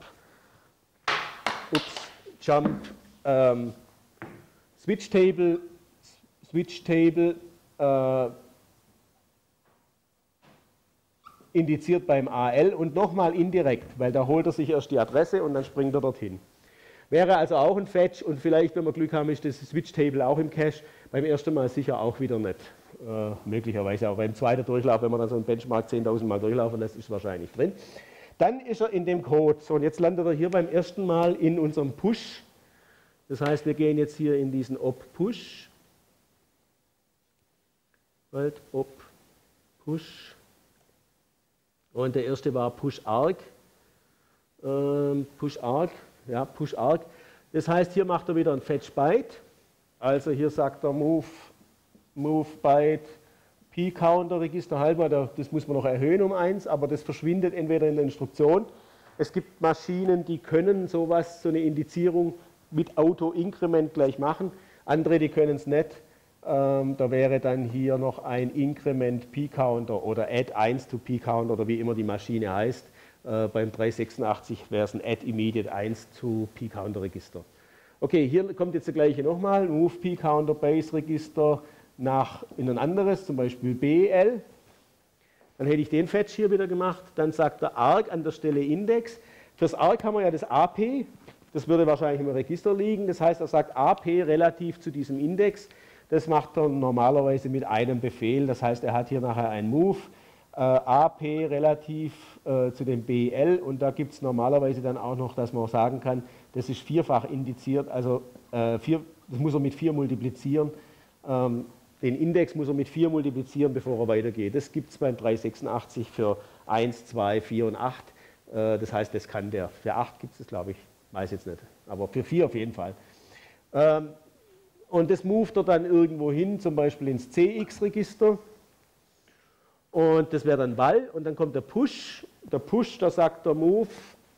Speaker 1: Switch Table, indiziert beim AL und nochmal indirekt, weil da holt er sich erst die Adresse und dann springt er dorthin. Wäre also auch ein Fetch und vielleicht, wenn wir Glück haben, ist das Switch Table auch im Cache. Beim ersten Mal sicher auch wieder nicht, möglicherweise, aber beim zweiten Durchlauf, wenn man dann so einen Benchmark 10.000 Mal durchlaufen lässt, ist wahrscheinlich drin. Dann ist er in dem Code. So, und jetzt landet er hier beim ersten Mal in unserem Push. Das heißt, wir gehen jetzt hier in diesen Op-Push. Op-Push. Und der erste war Push-Arg. Push-Arg. Ja, Push-Arg. Das heißt, hier macht er wieder ein Fetch-Byte. Also hier sagt er Move-Byte. P-Counter-Register halber, das muss man noch erhöhen um 1, aber das verschwindet entweder in der Instruktion. Es gibt Maschinen, die können sowas, so eine Indizierung mit Auto-Increment gleich machen. Andere, die können es nicht. Da wäre dann hier noch ein Increment P-Counter oder Add 1 to P-Counter oder wie immer die Maschine heißt. Beim 386 wäre es ein Add Immediate 1 to P-Counter-Register. Okay, hier kommt jetzt der gleiche nochmal. Move P-Counter Base Register in ein anderes, zum Beispiel BL. Dann hätte ich den Fetch hier wieder gemacht. Dann sagt der Arg an der Stelle Index. Fürs Arg haben wir ja das AP. Das würde wahrscheinlich im Register liegen. Das heißt, er sagt AP relativ zu diesem Index. Das macht er normalerweise mit einem Befehl. Das heißt, er hat hier nachher ein Move. AP relativ zu dem BL. Und da gibt es normalerweise dann auch noch, dass man sagen kann, das ist vierfach indiziert. Also das muss er mit 4 multiplizieren. Den Index muss er mit 4 multiplizieren, bevor er weitergeht. Das gibt es beim 386 für 1, 2, 4 und 8. Das heißt, das kann der. Für 8 gibt es das, glaube ich, weiß jetzt nicht. Aber für 4 auf jeden Fall. Und das moved er dann irgendwo hin, zum Beispiel ins CX-Register. Und das wäre dann Val. Und dann kommt der Push. Der Push, da sagt der Move,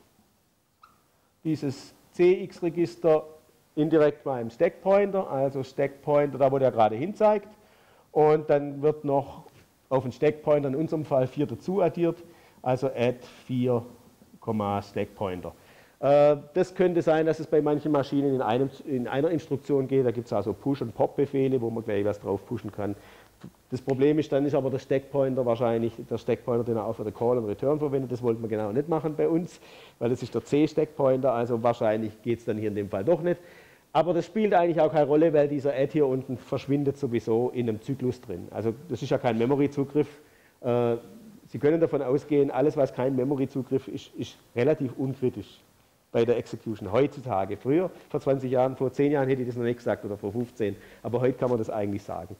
Speaker 1: dieses CX-Register indirekt mal im Stackpointer, also Stackpointer, da wo der gerade hin zeigt. Und dann wird noch auf den Stackpointer, in unserem Fall 4 dazu addiert, also add 4, Stackpointer. Das könnte sein, dass es bei manchen Maschinen in einer Instruktion geht. Da gibt es also Push- und Pop-Befehle, wo man gleich was drauf pushen kann. Das Problem ist, dann ist aber der Stackpointer wahrscheinlich der Stackpointer, den er auch für den Call und Return verwendet. Das wollten wir genau nicht machen bei uns, weil das ist der C-Stackpointer, also wahrscheinlich geht es dann hier in dem Fall doch nicht. Aber das spielt eigentlich auch keine Rolle, weil dieser Add hier unten verschwindet sowieso in einem Zyklus drin. Also das ist ja kein Memory-Zugriff. Sie können davon ausgehen, alles was kein Memory-Zugriff ist, ist relativ unkritisch bei der Execution heutzutage. Früher, vor 20 Jahren, vor 10 Jahren hätte ich das noch nicht gesagt oder vor 15, aber heute kann man das eigentlich sagen.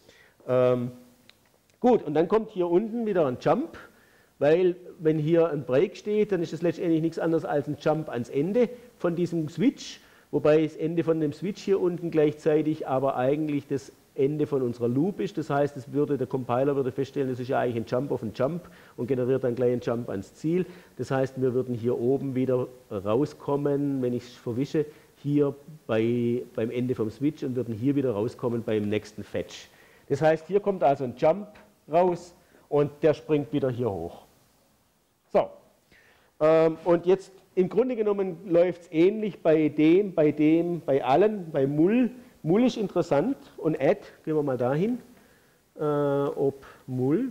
Speaker 1: Gut, und dann kommt hier unten wieder ein Jump, weil wenn hier ein Break steht, dann ist es letztendlich nichts anderes als ein Jump ans Ende von diesem Switch, wobei das Ende von dem Switch hier unten gleichzeitig aber eigentlich das Ende von unserer Loop ist. Das heißt, der Compiler würde feststellen, das ist ja eigentlich ein Jump auf einen Jump und generiert dann gleich einen Jump ans Ziel. Das heißt, wir würden hier oben wieder rauskommen, wenn ich es verwische, hier beim Ende vom Switch und würden hier wieder rauskommen beim nächsten Fetch. Das heißt, hier kommt also ein Jump raus und der springt wieder hier hoch. So, und jetzt im Grunde genommen läuft es ähnlich bei allen, bei Mull. Mull ist interessant und Add, gehen wir mal dahin, ob Mull,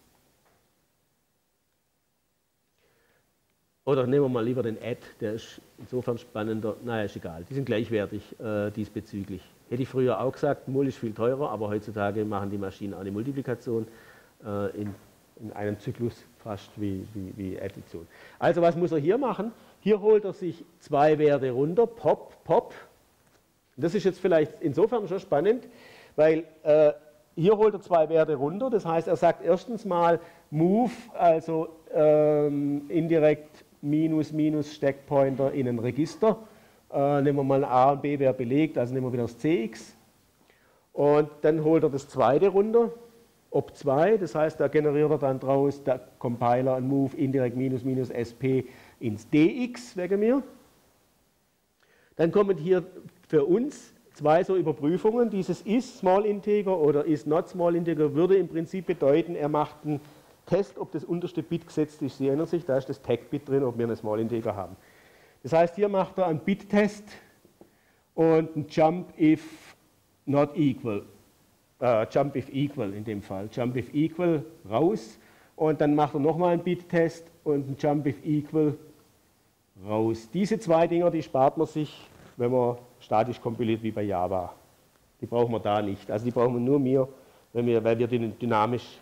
Speaker 1: oder nehmen wir mal lieber den Add, der ist insofern spannender, naja, ist egal, die sind gleichwertig diesbezüglich. Hätte ich früher auch gesagt, Mull ist viel teurer, aber heutzutage machen die Maschinen auch eine Multiplikation in einem Zyklus fast wie Addition. Also was muss er hier machen? Hier holt er sich 2 Werte runter, Pop, Pop. Das ist jetzt vielleicht insofern schon spannend, weil hier holt er 2 Werte runter. Das heißt, er sagt erstens mal Move, also indirekt Minus, Minus Stackpointer in ein Register. Nehmen wir mal A und B wäre belegt, also nehmen wir wieder das CX. Und dann holt er das zweite runter, Op2, das heißt, da generiert er dann draus der Compiler ein Move indirekt Minus, Minus SP ins DX wegen mir. Dann kommen hier für uns 2 so Überprüfungen. Dieses is Small Integer oder is not Small Integer würde im Prinzip bedeuten, er macht einen Test, ob das unterste Bit gesetzt ist. Sie erinnern sich, da ist das Tag-Bit drin, ob wir eine Small Integer haben. Das heißt, hier macht er einen Bit-Test und einen Jump if not equal. Jump if equal in dem Fall. Jump if equal raus und dann macht er nochmal einen Bit-Test und einen Jump if equal raus. Diese 2 Dinger, die spart man sich, wenn man statisch kompiliert wie bei Java. Die brauchen wir da nicht. Also die brauchen wir nur weil wir dynamisch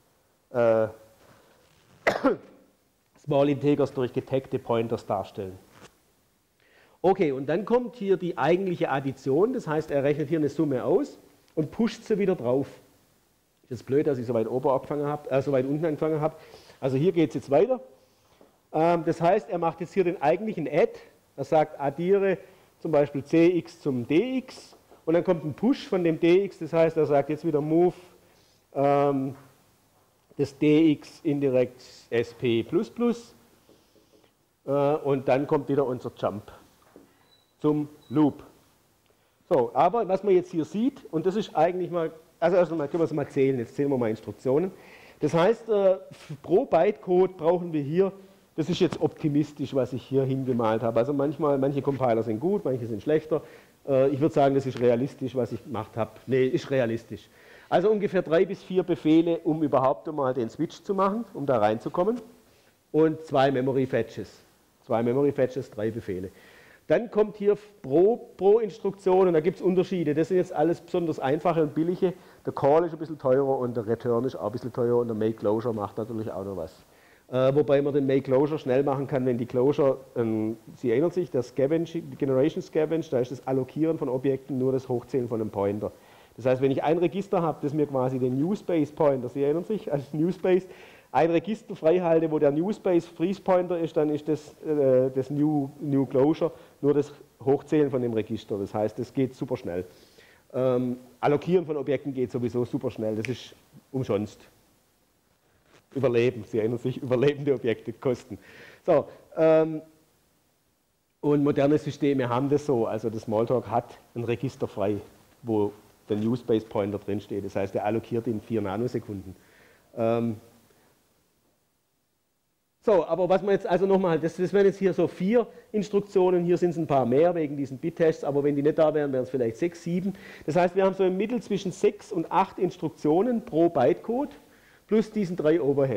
Speaker 1: Small Integers durch getaggte Pointers darstellen. Okay, und dann kommt hier die eigentliche Addition, das heißt, er rechnet hier eine Summe aus und pusht sie wieder drauf. Ist jetzt blöd, dass ich so weit oben angefangen habe, so weit unten angefangen habe. Also hier geht es jetzt weiter. Das heißt, er macht jetzt hier den eigentlichen Add. Er sagt, addiere zum Beispiel CX zum DX und dann kommt ein Push von dem DX. Das heißt, er sagt jetzt wieder Move das DX indirekt SP++. Und dann kommt wieder unser Jump zum Loop. So, aber was man jetzt hier sieht, und das ist eigentlich mal, also erst einmal können wir es mal zählen, jetzt zählen wir mal Instruktionen. Das heißt, pro Bytecode brauchen wir hier, das ist jetzt optimistisch, was ich hier hingemalt habe. Also manche Compiler sind gut, manche sind schlechter. Ich würde sagen, das ist realistisch, was ich gemacht habe. Nee, ist realistisch. Also ungefähr 3 bis 4 Befehle, um überhaupt einmal den Switch zu machen, um da reinzukommen. Und 2 Memory Fetches. 2 Memory Fetches, 3 Befehle. Dann kommt hier pro Instruktion, und da gibt es Unterschiede. Das sind jetzt alles besonders einfache und billige. Der Call ist ein bisschen teurer und der Return ist auch ein bisschen teurer und der Make Closure macht natürlich auch noch was. Wobei man den Make Closure schnell machen kann, wenn die Closure, Sie erinnern sich, das Generation Scavenge, da ist das Allokieren von Objekten nur das Hochzählen von einem Pointer. Das heißt, wenn ich ein Register habe, das mir quasi den New Space Pointer, Sie erinnern sich, als New Space, ein Register freihalte, wo der New Space Freeze Pointer ist, dann ist das New Closure nur das Hochzählen von dem Register. Das heißt, das geht super schnell. Allokieren von Objekten geht sowieso super schnell, das ist umsonst. Überleben, Sie erinnern sich, überlebende Objekte kosten. So, und moderne Systeme haben das so, also das Smalltalk hat ein Register frei, wo der New Space Pointer drin steht. Das heißt, er allokiert in 4 Nanosekunden. So, aber was man jetzt also nochmal, das wären jetzt hier so 4 Instruktionen, hier sind es ein paar mehr wegen diesen Bit-Tests, aber wenn die nicht da wären, wären es vielleicht 6, 7. Das heißt, wir haben so im Mittel zwischen 6 und 8 Instruktionen pro Bytecode plus diesen 3 Overhead.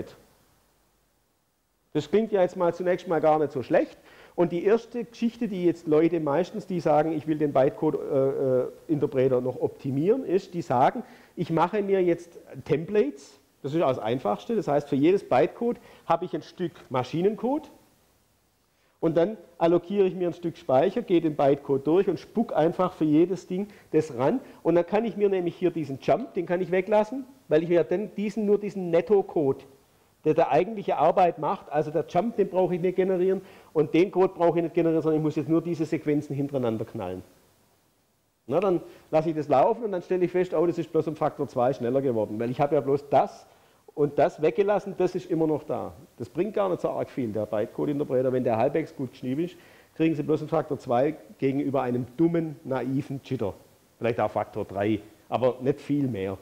Speaker 1: Das klingt ja jetzt mal zunächst mal gar nicht so schlecht. Und die erste Geschichte, die jetzt Leute meistens, die sagen, ich will den Bytecode-Interpreter noch optimieren, ist, die sagen, ich mache mir jetzt Templates. Das ist das Einfachste. Das heißt, für jedes Bytecode habe ich ein Stück Maschinencode und dann allokiere ich mir ein Stück Speicher, gehe den Bytecode durch und spuck einfach für jedes Ding das ran. Und dann kann ich mir nämlich hier diesen Jump, den kann ich weglassen, weil ich mir dann nur diesen Netto-Code, der eigentliche Arbeit macht, also der Jump, den brauche ich nicht generieren und den Code brauche ich nicht generieren, sondern ich muss jetzt nur diese Sequenzen hintereinander knallen. Na, dann lasse ich das laufen und dann stelle ich fest, oh, das ist bloß um Faktor 2 schneller geworden, weil ich habe ja bloß das und das weggelassen, das ist immer noch da. Das bringt gar nicht so arg viel, der Bytecode-Interpreter. Wenn der halbwegs gut geschrieben ist, kriegen Sie bloß um Faktor 2 gegenüber einem dummen, naiven Jitter. Vielleicht auch Faktor 3, aber nicht viel mehr.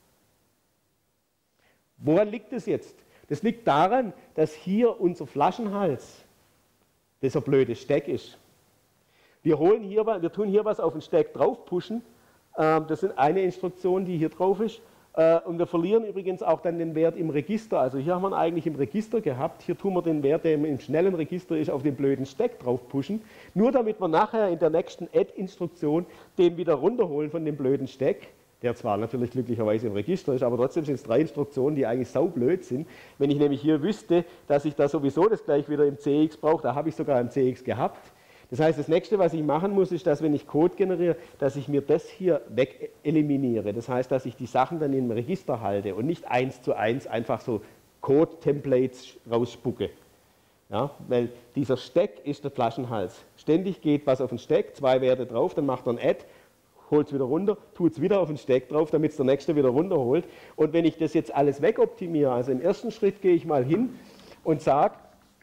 Speaker 1: Woran liegt das jetzt? Das liegt daran, dass hier unser Flaschenhals dieser blöde Stack ist. Wir tun hier was auf den Stack drauf pushen. Das sind eine Instruktion, die hier drauf ist. Und wir verlieren übrigens auch dann den Wert im Register. Also hier haben wir ihn eigentlich im Register gehabt. Hier tun wir den Wert, der im schnellen Register ist, auf den blöden Stack drauf pushen. Nur damit wir nachher in der nächsten Add-Instruktion den wieder runterholen von dem blöden Stack. Der zwar natürlich glücklicherweise im Register ist, aber trotzdem sind es 3 Instruktionen, die eigentlich saublöd sind. Wenn ich nämlich hier wüsste, dass ich da sowieso das gleich wieder im CX brauche, da habe ich sogar im CX gehabt. Das heißt, das nächste, was ich machen muss, ist, dass wenn ich Code generiere, dass ich mir das hier weg eliminiere. Das heißt, dass ich die Sachen dann im Register halte und nicht 1:1 einfach so Code-Templates rausspucke. Ja, weil dieser Stack ist der Flaschenhals. Ständig geht was auf den Stack, 2 Werte drauf, dann macht er ein Add, holt es wieder runter, tut es wieder auf den Stack drauf, damit es der nächste wieder runterholt. Und wenn ich das jetzt alles wegoptimiere, also im ersten Schritt gehe ich mal hin und sage,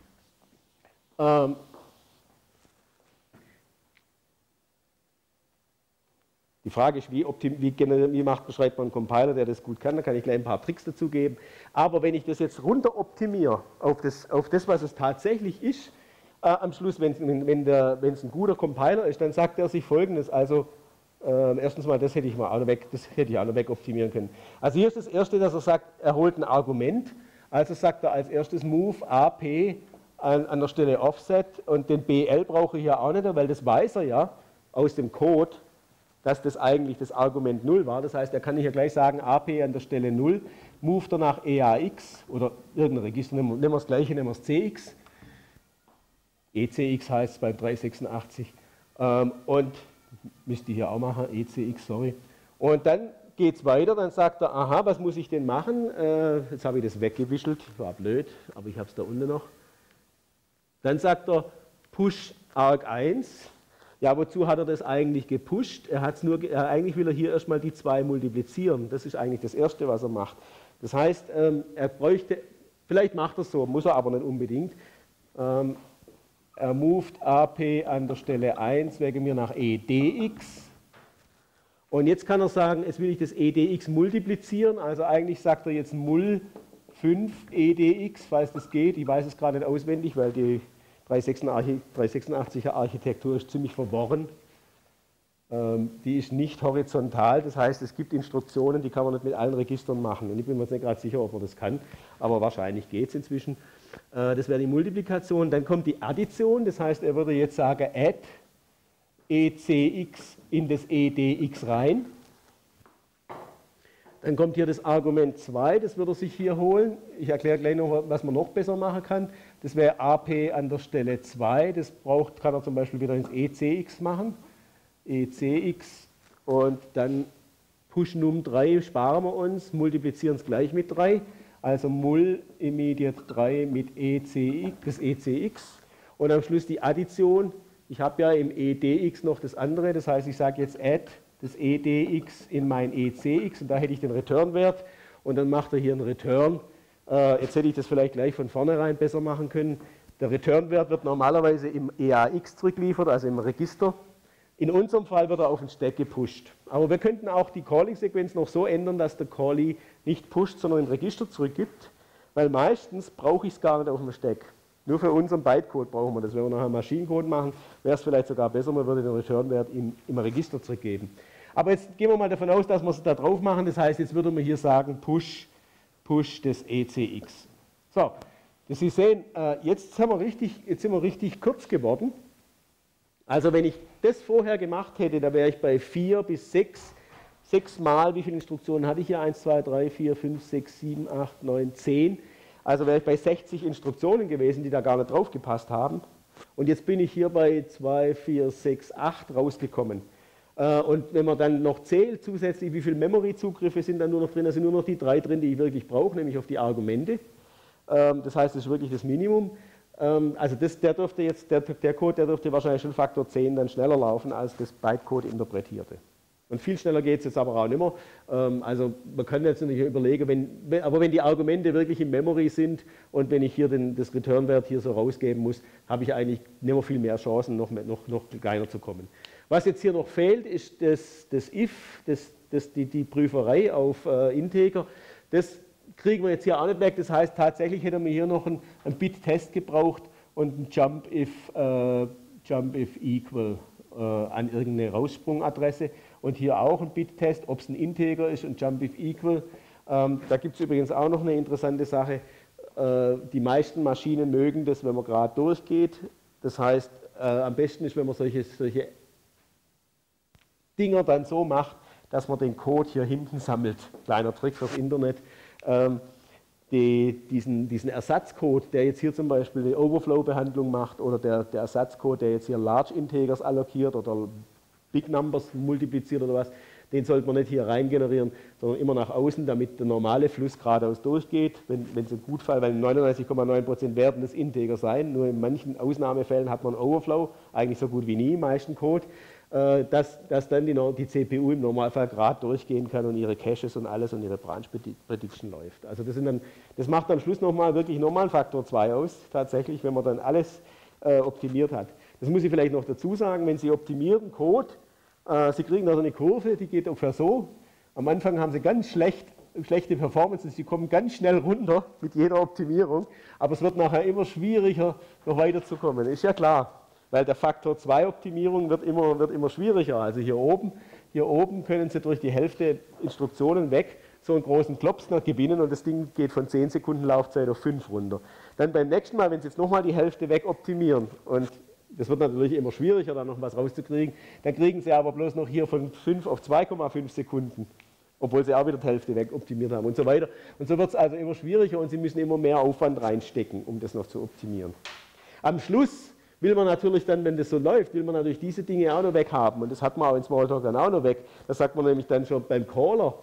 Speaker 1: die Frage ist, beschreibt man einen Compiler, der das gut kann, da kann ich gleich ein paar Tricks dazu geben. Aber wenn ich das jetzt runter optimiere auf das, was es tatsächlich ist, am Schluss, wenn es ein guter Compiler ist, dann sagt er sich Folgendes, also erstens mal, das hätte ich auch noch weg optimieren können. Also hier ist das Erste, dass er sagt, er holt ein Argument, also sagt er als erstes Move AP an der Stelle Offset und den BL brauche ich ja auch nicht, weil das weiß er ja aus dem Code, dass das eigentlich das Argument 0 war. Das heißt, er kann hier gleich sagen, AP an der Stelle 0, Move danach EAX oder irgendein Register, nehmen wir das gleiche, nehmen wir das CX. ECX heißt es beim 386. Und müsste ich hier auch machen, ECX, sorry. Und dann geht es weiter, dann sagt er, aha, was muss ich denn machen? Jetzt habe ich das weggewischelt, war blöd, aber ich habe es da unten noch. Dann sagt er, push arg1. Ja, wozu hat er das eigentlich gepusht? Eigentlich will er hier erstmal die 2 multiplizieren. Das ist eigentlich das Erste, was er macht. Das heißt, er bräuchte, vielleicht macht er es so, muss er aber nicht unbedingt. Er moved AP an der Stelle 1 wegen mir nach EDX. Und jetzt kann er sagen, jetzt will ich das EDX multiplizieren. Also eigentlich sagt er jetzt mul 5 EDX, falls das geht. Ich weiß es gerade nicht auswendig, weil die 386er Architektur ist ziemlich verworren. Die ist nicht horizontal, das heißt, es gibt Instruktionen, die kann man nicht mit allen Registern machen. Und ich bin mir jetzt nicht gerade sicher, ob man das kann, aber wahrscheinlich geht es inzwischen. Das wäre die Multiplikation. Dann kommt die Addition, das heißt, er würde jetzt sagen, add ECX in das EDX rein. Dann kommt hier das Argument 2, das würde er sich hier holen. Ich erkläre gleich noch, was man noch besser machen kann. Das wäre AP an der Stelle 2, das kann er zum Beispiel wieder ins ECX machen. ECX und dann Push Num 3 sparen wir uns, multiplizieren es gleich mit 3. Also mul immediate 3 mit ECX, das ECX. Und am Schluss die Addition. Ich habe ja im EDX noch das andere, das heißt, ich sage jetzt add das EDX in mein ECX und da hätte ich den Return-Wert und dann macht er hier einen Return. Jetzt hätte ich das vielleicht gleich von vornherein besser machen können. Der Return-Wert wird normalerweise im EAX zurückgeliefert, also im Register. In unserem Fall wird er auf den Stack gepusht. Aber wir könnten auch die Calling-Sequenz noch so ändern, dass der Callee nicht pusht, sondern ein Register zurückgibt. weil meistens brauche ich es gar nicht auf dem Stack. Nur für unseren Bytecode brauchen wir das. Wenn wir nachher Maschinencode machen, wäre es vielleicht sogar besser, man würde den Return-Wert im Register zurückgeben. Aber jetzt gehen wir mal davon aus, dass wir es da drauf machen. Das heißt, jetzt würde man hier sagen Push des ECX. So, Sie sehen, jetzt sind wir richtig kurz geworden. Also wenn ich das vorher gemacht hätte, da wäre ich bei 4 bis 6 Mal, wie viele Instruktionen hatte ich hier? 1, 2, 3, 4, 5, 6, 7, 8, 9, 10. Also wäre ich bei 60 Instruktionen gewesen, die da gar nicht drauf gepasst haben. Und jetzt bin ich hier bei 2, 4, 6, 8 rausgekommen. Und wenn man dann noch zählt zusätzlich, wie viele Memory-Zugriffe sind dann nur noch drin, da sind nur noch die 3 drin, die ich wirklich brauche, nämlich auf die Argumente. Das heißt, das ist wirklich das Minimum. Also der Code, der dürfte wahrscheinlich schon Faktor 10 dann schneller laufen, als das Bytecode interpretierte. Und viel schneller geht es jetzt aber auch nicht mehr. Also man kann jetzt natürlich überlegen, wenn die Argumente wirklich in Memory sind und wenn ich hier das Return-Wert hier so rausgeben muss, habe ich eigentlich nicht mehr viel mehr Chancen, noch kleiner zu kommen. Was jetzt hier noch fehlt, ist das if, die Prüferei auf Integer. Das kriegen wir jetzt hier auch nicht weg. Das heißt, tatsächlich hätte man hier noch einen Bit-Test gebraucht und einen Jump if equal an irgendeine Raussprungadresse. Und hier auch ein Bit-Test, ob es ein Integer ist und Jump if equal. Da gibt es übrigens auch noch eine interessante Sache. Die meisten Maschinen mögen das, wenn man gerade durchgeht. Das heißt, am besten ist, wenn man solche Dinger dann so macht, dass man den Code hier hinten sammelt. Kleiner Trick fürs Internet. Diesen Ersatzcode, der jetzt hier zum Beispiel eine Overflow-Behandlung macht oder der Ersatzcode, der jetzt hier Large Integers allokiert oder Big Numbers multipliziert oder was, den sollte man nicht hier rein generieren, sondern immer nach außen, damit der normale Fluss geradeaus durchgeht. Wenn es ein Gutfall, weil 99,9% werden das Integer sein, nur in manchen Ausnahmefällen hat man Overflow, eigentlich so gut wie nie im meisten Code, dass dann die CPU im Normalfall gerade durchgehen kann und ihre Caches und alles und ihre Branch Prediction läuft. Also das macht am Schluss wirklich nochmal Faktor 2 aus, tatsächlich, wenn man dann alles optimiert hat. Das muss ich vielleicht noch dazu sagen, wenn Sie optimieren Code, Sie kriegen da so eine Kurve, die geht ungefähr so. Am Anfang haben Sie ganz schlechte Performances, die kommen ganz schnell runter mit jeder Optimierung, aber es wird nachher immer schwieriger, noch weiterzukommen. Ist ja klar, weil der Faktor 2 Optimierung wird immer schwieriger. Also hier oben können Sie durch die Hälfte Instruktionen weg so einen großen Klops noch gewinnen und das Ding geht von 10 Sekunden Laufzeit auf 5 runter. Dann beim nächsten Mal, wenn Sie jetzt nochmal die Hälfte weg optimieren und das wird natürlich immer schwieriger, da noch was rauszukriegen, dann kriegen Sie aber bloß noch hier von 5 auf 2,5 Sekunden, obwohl Sie auch wieder die Hälfte weg optimiert haben und so weiter. Und so wird es also immer schwieriger und Sie müssen immer mehr Aufwand reinstecken, um das noch zu optimieren. Am Schluss will man natürlich dann, wenn das so läuft, will man natürlich diese Dinge auch noch weg haben und das hat man auch in Smalltalk dann auch noch weg. Da sagt man nämlich dann schon beim Caller,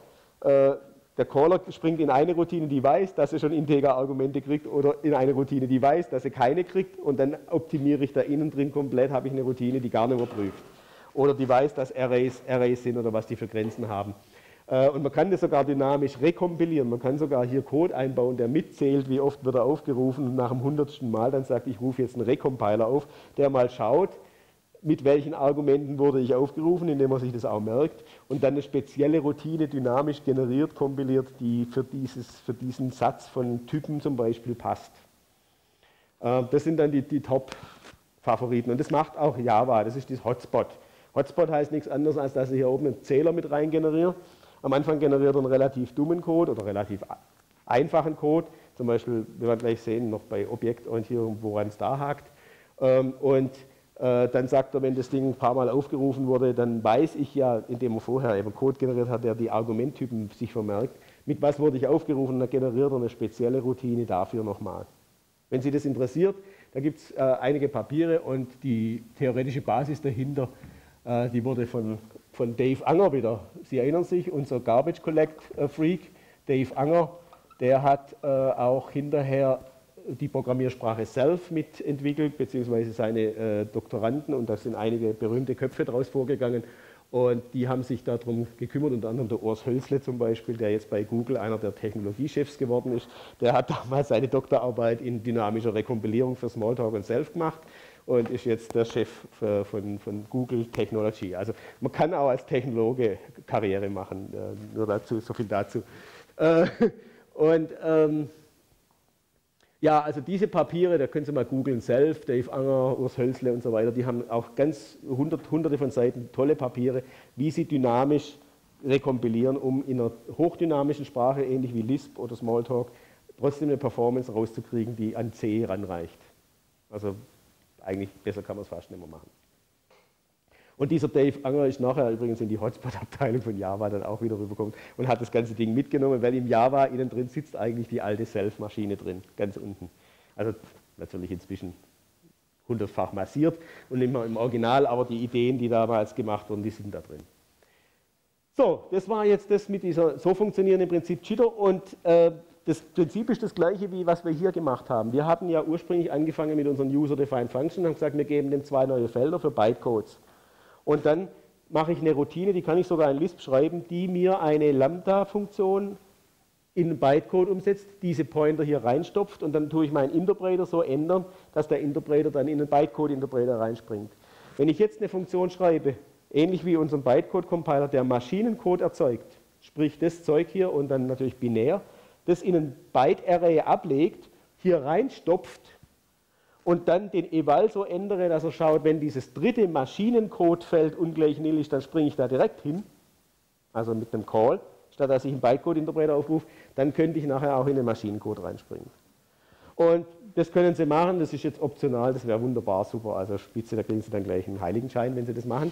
Speaker 1: der Caller springt in eine Routine, die weiß, dass er schon Integer-Argumente kriegt oder in eine Routine, die weiß, dass er keine kriegt und dann optimiere ich da innen drin komplett, habe ich eine Routine, die gar nicht mehr prüft. Oder die weiß, dass Arrays sind oder was die für Grenzen haben. Und man kann das sogar dynamisch rekompilieren. Man kann sogar hier Code einbauen, der mitzählt, wie oft wird er aufgerufen und nach dem 100. Mal dann sagt, ich rufe jetzt einen Recompiler auf, der mal schaut, mit welchen Argumenten wurde ich aufgerufen, indem man sich das auch merkt und dann eine spezielle Routine dynamisch generiert, kompiliert, die für diesen Satz von Typen zum Beispiel passt. Das sind dann die Top-Favoriten und das macht auch Java, das ist das Hotspot. Hotspot heißt nichts anderes, als dass ich hier oben einen Zähler mit rein generiere. Am Anfang generiert er einen relativ dummen Code oder relativ einfachen Code, zum Beispiel, wir werden gleich sehen, noch bei Objektorientierung, woran es da hakt. Dann sagt er, wenn das Ding ein paar Mal aufgerufen wurde, dann weiß ich ja, indem er vorher eben Code generiert hat, der die Argumenttypen sich vermerkt, mit was wurde ich aufgerufen, dann generiert er eine spezielle Routine dafür nochmal. Wenn Sie das interessiert, da gibt es einige Papiere und die theoretische Basis dahinter, die wurde von Dave Anger wieder. Sie erinnern sich, unser Garbage Collect Freak, Dave Anger, der hat auch hinterher die Programmiersprache Self mitentwickelt, beziehungsweise seine Doktoranden, und da sind einige berühmte Köpfe daraus vorgegangen und die haben sich darum gekümmert, unter anderem der Urs Hölzle zum Beispiel, der jetzt bei Google einer der Technologiechefs geworden ist, der hat damals seine Doktorarbeit in dynamischer Rekompilierung für Smalltalk und Self gemacht und ist jetzt der Chef von Google Technology. Also man kann auch als Technologe Karriere machen, nur dazu, so viel dazu. Ja, also diese Papiere, da können Sie mal googeln, Self, Dave Anger, Urs Hölzle und so weiter, die haben auch ganz hunderte von Seiten, tolle Papiere, wie sie dynamisch rekompilieren, um in einer hochdynamischen Sprache, ähnlich wie Lisp oder Smalltalk, trotzdem eine Performance rauszukriegen, die an C ranreicht. Also eigentlich besser kann man es fast nicht mehr machen. Und dieser Dave Anger ist nachher übrigens in die Hotspot-Abteilung von Java dann auch wieder rübergekommen und hat das ganze Ding mitgenommen, weil im Java innen drin sitzt eigentlich die alte Self-Maschine drin, ganz unten. Also natürlich inzwischen 100-fach massiert und nicht mehr im Original, aber die Ideen, die damals gemacht wurden, die sind da drin. So, das war jetzt das mit dieser, so funktionieren im Prinzip Jitter und das Prinzip ist das gleiche, wie was wir hier gemacht haben. Wir hatten ja ursprünglich angefangen mit unseren User-Defined Functions und haben gesagt, wir geben dem 2 neue Felder für Bytecodes. Und dann mache ich eine Routine, die kann ich sogar in Lisp schreiben, die mir eine Lambda-Funktion in einen Bytecode umsetzt, diese Pointer hier reinstopft und dann tue ich meinen Interpreter so ändern, dass der Interpreter dann in einen Bytecode-Interpreter reinspringt. Wenn ich jetzt eine Funktion schreibe, ähnlich wie unseren Bytecode-Compiler, der Maschinencode erzeugt, sprich das Zeug hier und dann natürlich binär, das in ein Byte-Array ablegt, hier reinstopft, und dann den Eval so ändere, dass er schaut, wenn dieses dritte Maschinencodefeld ungleich nil ist, dann springe ich da direkt hin, also mit einem Call, statt dass ich einen Bytecode-Interpreter aufrufe, dann könnte ich nachher auch in den Maschinencode reinspringen. Und das können Sie machen, das ist jetzt optional, das wäre wunderbar, super, also spitze, da kriegen Sie dann gleich einen Heiligenschein, wenn Sie das machen.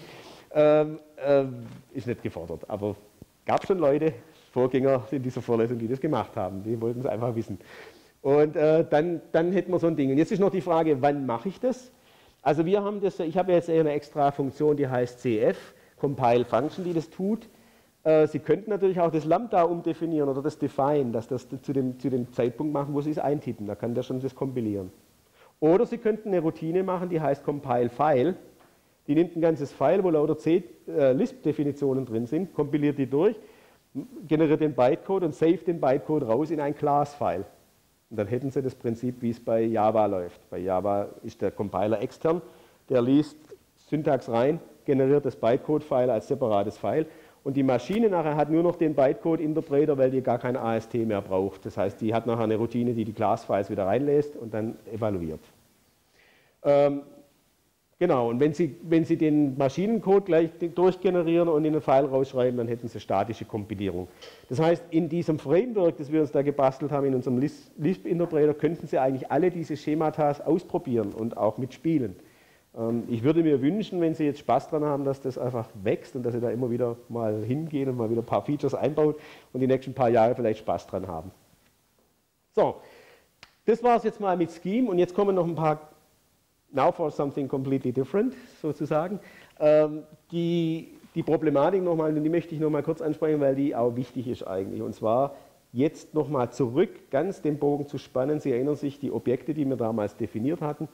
Speaker 1: Ist nicht gefordert, aber gab schon Leute, Vorgänger in dieser Vorlesung, die das gemacht haben, die wollten es einfach wissen. Und dann hätten wir so ein Ding. Und jetzt ist noch die Frage, wann mache ich das? Also wir haben das, ich habe jetzt eine extra Funktion, die heißt CF, Compile Function, die das tut. Sie könnten natürlich auch das Lambda umdefinieren oder das Define, dass das zu dem Zeitpunkt machen, wo Sie es eintippen. Da kann der schon das kompilieren. Oder Sie könnten eine Routine machen, die heißt Compile File. Die nimmt ein ganzes File, wo lauter Lisp-Definitionen drin sind, kompiliert die durch, generiert den Bytecode und saved den Bytecode raus in ein Class-File. Und dann hätten Sie das Prinzip, wie es bei Java läuft. Bei Java ist der Compiler extern, der liest Syntax rein, generiert das Bytecode-File als separates File und die Maschine nachher hat nur noch den Bytecode-Interpreter, weil die gar kein AST mehr braucht. Das heißt, die hat nachher eine Routine, die die Class-Files wieder reinlässt und dann evaluiert. Genau, und wenn Sie den Maschinencode gleich durchgenerieren und in einen File rausschreiben, dann hätten Sie statische Kompilierung. Das heißt, in diesem Framework, das wir uns da gebastelt haben, in unserem Lisp-Interpreter, könnten Sie eigentlich alle diese Schematas ausprobieren und auch mitspielen. Ich würde mir wünschen, wenn Sie jetzt Spaß dran haben, dass das einfach wächst und dass Sie da immer wieder mal hingehen und mal wieder ein paar Features einbauen und die nächsten paar Jahre vielleicht Spaß dran haben. So, das war es jetzt mal mit Scheme und jetzt kommen noch ein paar Now for something completely different, sozusagen. Die Problematik nochmal, die möchte ich nochmal kurz ansprechen, weil die auch wichtig ist eigentlich. Und zwar jetzt nochmal zurück, ganz den Bogen zu spannen. Sie erinnern sich, die Objekte, die wir damals definiert hatten,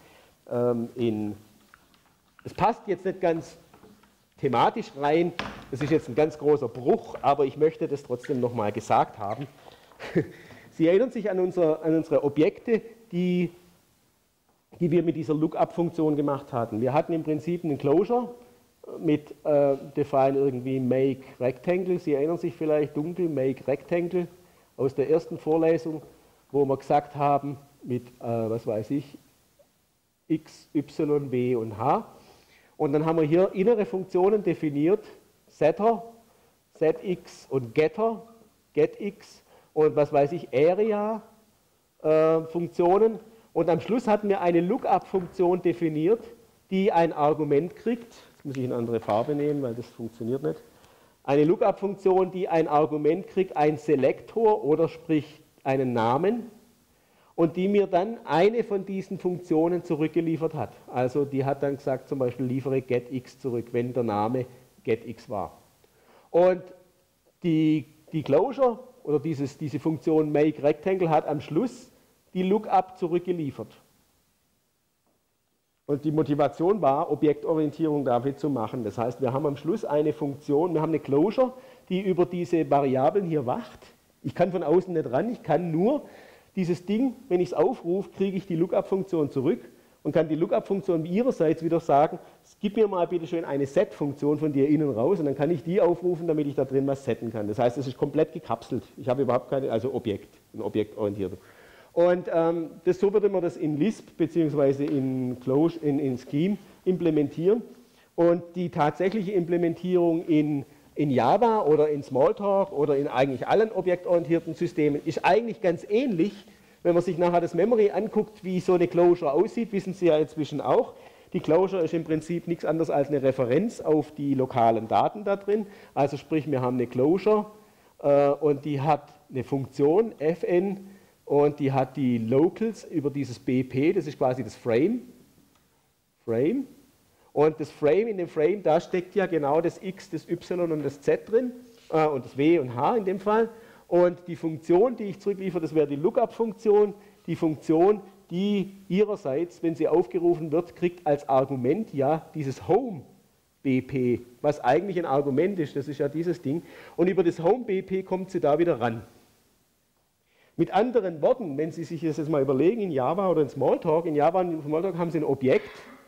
Speaker 1: es passt jetzt nicht ganz thematisch rein, das ist jetzt ein ganz großer Bruch, aber ich möchte das trotzdem nochmal gesagt haben. Sie erinnern sich an unsere Objekte, die wir mit dieser Lookup-Funktion gemacht hatten. Wir hatten im Prinzip einen Closure mit define irgendwie make rectangle. Sie erinnern sich vielleicht dunkel, make rectangle aus der ersten Vorlesung, wo wir gesagt haben mit, was weiß ich, x, y, w und h. Und dann haben wir hier innere Funktionen definiert, setter, zx und getter, getx und was weiß ich, area Funktionen. Und am Schluss hatten wir eine Lookup-Funktion definiert, die ein Argument kriegt. Jetzt muss ich eine andere Farbe nehmen, weil das funktioniert nicht. Eine Lookup-Funktion, die ein Argument kriegt, ein Selektor oder sprich einen Namen und die mir dann eine von diesen Funktionen zurückgeliefert hat. Also die hat dann gesagt, zum Beispiel liefere getX zurück, wenn der Name getX war. Und die Closure oder diese Funktion make rectangle hat am Schluss die Lookup zurückgeliefert. Und die Motivation war, Objektorientierung damit zu machen. Das heißt, wir haben am Schluss eine Funktion, wir haben eine Closure, die über diese Variablen hier wacht. Ich kann von außen nicht ran, ich kann nur dieses Ding, wenn ich es aufrufe, kriege ich die Lookup-Funktion zurück und kann die Lookup-Funktion ihrerseits wieder sagen, gib mir mal bitte schön eine Set-Funktion von dir innen raus und dann kann ich die aufrufen, damit ich da drin was setten kann. Das heißt, es ist komplett gekapselt. Ich habe überhaupt keine, also Objekt, ein objektorientierter. Und so würde man das in Lisp bzw. in Scheme implementieren. Und die tatsächliche Implementierung in Java oder in Smalltalk oder in eigentlich allen objektorientierten Systemen ist eigentlich ganz ähnlich. Wenn man sich nachher das Memory anguckt, wie so eine Closure aussieht, wissen Sie ja inzwischen auch. Die Closure ist im Prinzip nichts anderes als eine Referenz auf die lokalen Daten da drin. Also sprich, wir haben eine Closure und die hat eine Funktion, fn, und die hat die Locals über dieses BP, das ist quasi das Frame. Und das Frame, in dem Frame, da steckt ja genau das X, das Y und das Z drin und das W und H in dem Fall. Und die Funktion, die ich zurückliefere, das wäre die Lookup-Funktion. Die Funktion, die ihrerseits, wenn sie aufgerufen wird, kriegt als Argument ja dieses Home-BP, was eigentlich ein Argument ist, das ist ja dieses Ding. Und über das Home-BP kommt sie da wieder ran. Mit anderen Worten, wenn Sie sich das jetzt mal überlegen, in Java oder in Smalltalk haben Sie ein Objekt,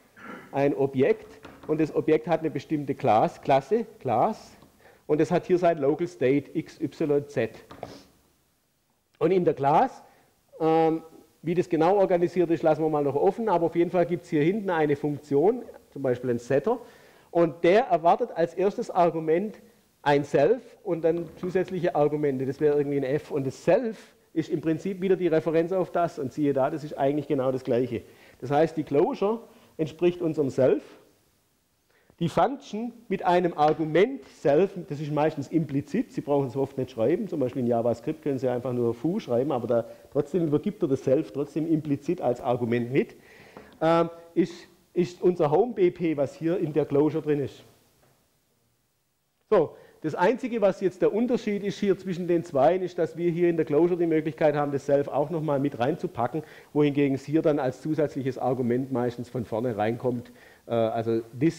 Speaker 1: und das Objekt hat eine bestimmte Klasse, und es hat hier sein Local State x, y, z. Und in der Class, wie das genau organisiert ist, lassen wir mal noch offen, aber auf jeden Fall gibt es hier hinten eine Funktion, zum Beispiel ein Setter, und der erwartet als erstes Argument ein Self und dann zusätzliche Argumente, das wäre irgendwie ein f, und das Self ist im Prinzip wieder die Referenz auf das, und siehe da, das ist eigentlich genau das Gleiche. Das heißt, die Closure entspricht unserem Self. Die Function mit einem Argument Self, das ist meistens implizit, Sie brauchen es oft nicht schreiben, zum Beispiel in JavaScript können Sie einfach nur foo schreiben, aber trotzdem übergibt er das Self trotzdem implizit als Argument mit, ist unser Home-BP, was hier in der Closure drin ist. So, das Einzige, was jetzt der Unterschied ist hier zwischen den zwei, ist, dass wir hier in der Closure die Möglichkeit haben, das Self auch nochmal mit reinzupacken, wohingegen es hier dann als zusätzliches Argument meistens von vorne reinkommt. Also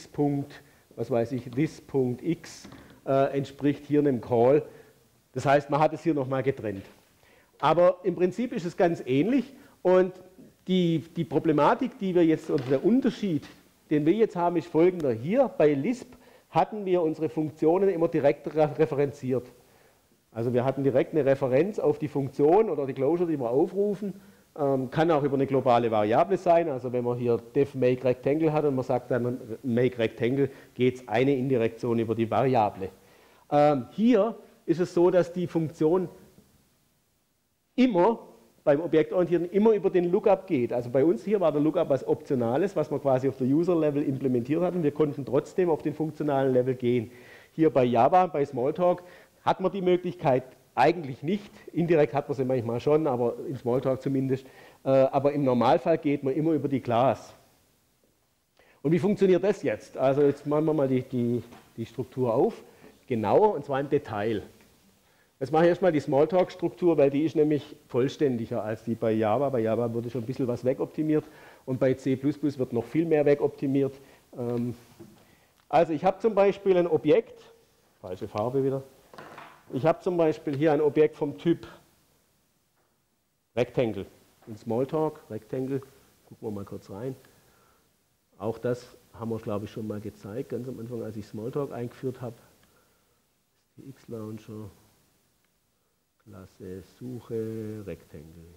Speaker 1: this.x entspricht hier einem Call. Das heißt, man hat es hier nochmal getrennt. Aber im Prinzip ist es ganz ähnlich, und die Problematik, die wir jetzt, oder der Unterschied, den wir jetzt haben, ist folgender. Hier bei Lisp hatten wir unsere Funktionen immer direkt referenziert. Also wir hatten direkt eine Referenz auf die Funktion oder die Closure, die wir aufrufen. Kann auch über eine globale Variable sein. Also wenn man hier def make rectangle hat und man sagt dann make rectangle, geht es eine Indirektion über die Variable. Hier ist es so, dass die Funktion immer beim Objektorientierten immer über den Lookup geht. Also bei uns hier war der Lookup was Optionales, was wir quasi auf der User-Level implementiert hatten. Wir konnten trotzdem auf den funktionalen Level gehen. Hier bei Java, bei Smalltalk, hat man die Möglichkeit eigentlich nicht. Indirekt hat man sie manchmal schon, aber in Smalltalk zumindest. Aber im Normalfall geht man immer über die Class. Und wie funktioniert das jetzt? Also jetzt machen wir mal die Struktur auf, genauer, und zwar im Detail. Jetzt mache ich erstmal die Smalltalk-Struktur, weil die ist nämlich vollständiger als die bei Java. Bei Java wurde schon ein bisschen was wegoptimiert und bei C++ wird noch viel mehr wegoptimiert. Also ich habe zum Beispiel ein Objekt, falsche Farbe wieder, ich habe zum Beispiel hier ein Objekt vom Typ Rectangle. In Smalltalk, Rectangle, gucken wir mal kurz rein. Auch das haben wir, glaube ich, schon mal gezeigt, ganz am Anfang, als ich Smalltalk eingeführt habe. Die X-Launcher. Klasse, Suche, Rectangle.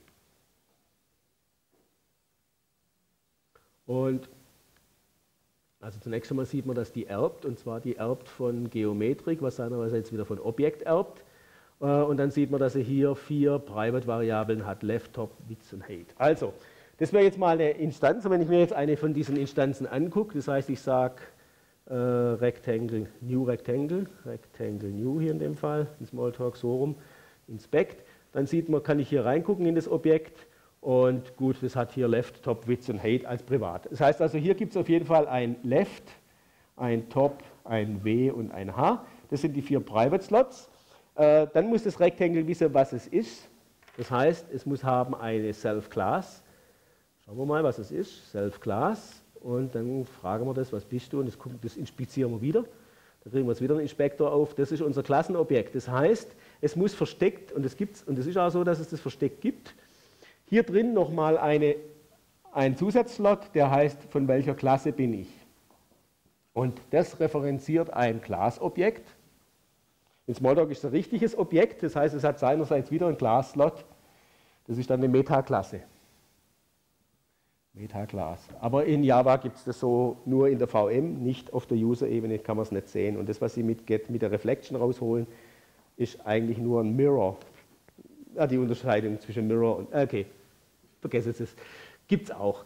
Speaker 1: Und also zunächst einmal sieht man, dass die erbt, und zwar die erbt von Geometrik, was seinerweise jetzt wieder von Objekt erbt. Und dann sieht man, dass sie hier 4 Private-Variablen hat, Left, Top, Width und Height. Also, das wäre jetzt mal eine Instanz, und wenn ich mir jetzt eine von diesen Instanzen angucke, das heißt, ich sage Rectangle, New, Rectangle New hier in dem Fall, in Smalltalk so rum, Inspect, dann sieht man, kann ich hier reingucken in das Objekt, und gut, das hat hier Left, Top, Width und Height als privat. Das heißt also, hier gibt es auf jeden Fall ein Left, ein Top, ein W und ein H. Das sind die 4 Private Slots. Dann muss das Rectangle wissen, was es ist. Das heißt, es muss haben eine Self-Class. Schauen wir mal, was es ist. Self-Class. Und dann fragen wir das, was bist du? Und das inspizieren wir wieder. Da kriegen wir jetzt wieder einen Inspektor auf. Das ist unser Klassenobjekt. Das heißt, es muss versteckt, und es ist auch so, dass es das versteckt gibt, hier drin nochmal ein Zusatzslot, der heißt, von welcher Klasse bin ich. Und das referenziert ein Class-Objekt. In Smalltalk ist es ein richtiges Objekt, das heißt, es hat seinerseits wieder einen Class-Slot. Das ist dann eine Meta-Klasse. Meta-Class. Aber in Java gibt es das so nur in der VM, nicht auf der User-Ebene, kann man es nicht sehen. Und das, was Sie mit Get mit der Reflection rausholen, ist eigentlich nur ein Mirror. Ja, die Unterscheidung zwischen Mirror und... Okay, vergessen Sie es. Gibt es auch.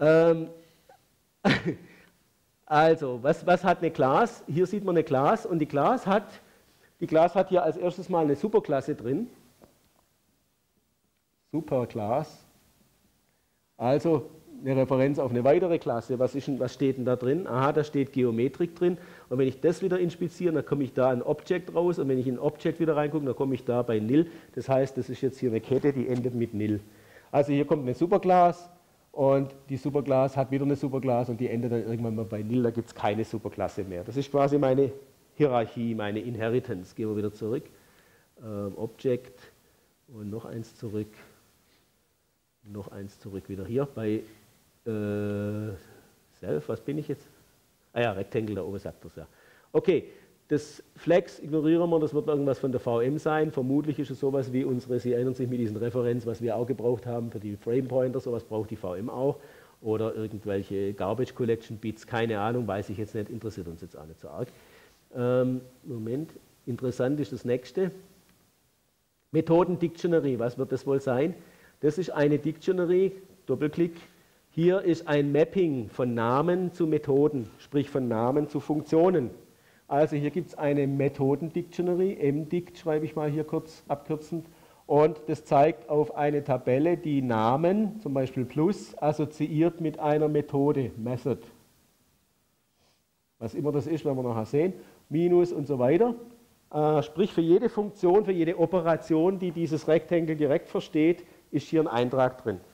Speaker 1: Also, was hat eine Class? Hier sieht man eine Class und die Class hat hier als erstes mal eine Superklasse drin. Superclass. Also eine Referenz auf eine weitere Klasse. Was steht denn da drin? Aha, da steht Geometrik drin. Und wenn ich das wieder inspiziere, dann komme ich da ein Object raus. Und wenn ich in Object wieder reingucke, dann komme ich da bei nil. Das heißt, das ist jetzt hier eine Kette, die endet mit nil. Also hier kommt eine Superclass und die Superclass hat wieder eine Superclass und die endet dann irgendwann mal bei nil. Da gibt es keine Superklasse mehr. Das ist quasi meine Hierarchie, meine Inheritance. Gehen wir wieder zurück. Object und noch eins zurück. Noch eins zurück wieder hier bei Self, was bin ich jetzt? Ah ja, Rectangle, da oben sagt das ja. Okay, das Flex ignorieren wir, das wird irgendwas von der VM sein. Vermutlich ist es sowas wie unsere, Sie erinnern sich mit diesen Referenz, was wir auch gebraucht haben für die Frame Pointer, sowas braucht die VM auch. Oder irgendwelche Garbage Collection Bits, keine Ahnung, weiß ich jetzt nicht, interessiert uns jetzt auch nicht so arg. Moment, interessant ist das nächste. Methoden Dictionary, was wird das wohl sein? Das ist eine Dictionary, Doppelklick. Hier ist ein Mapping von Namen zu Methoden, sprich von Namen zu Funktionen. Also hier gibt es eine Methoden-Dictionary, MDict schreibe ich mal hier kurz abkürzend. Und das zeigt auf eine Tabelle die Namen, zum Beispiel Plus, assoziiert mit einer Methode, Method. Was immer das ist, werden wir nachher sehen. Minus und so weiter. Sprich für jede Funktion, für jede Operation, die dieses Rectangle direkt versteht, ist hier ein Eintrag drin.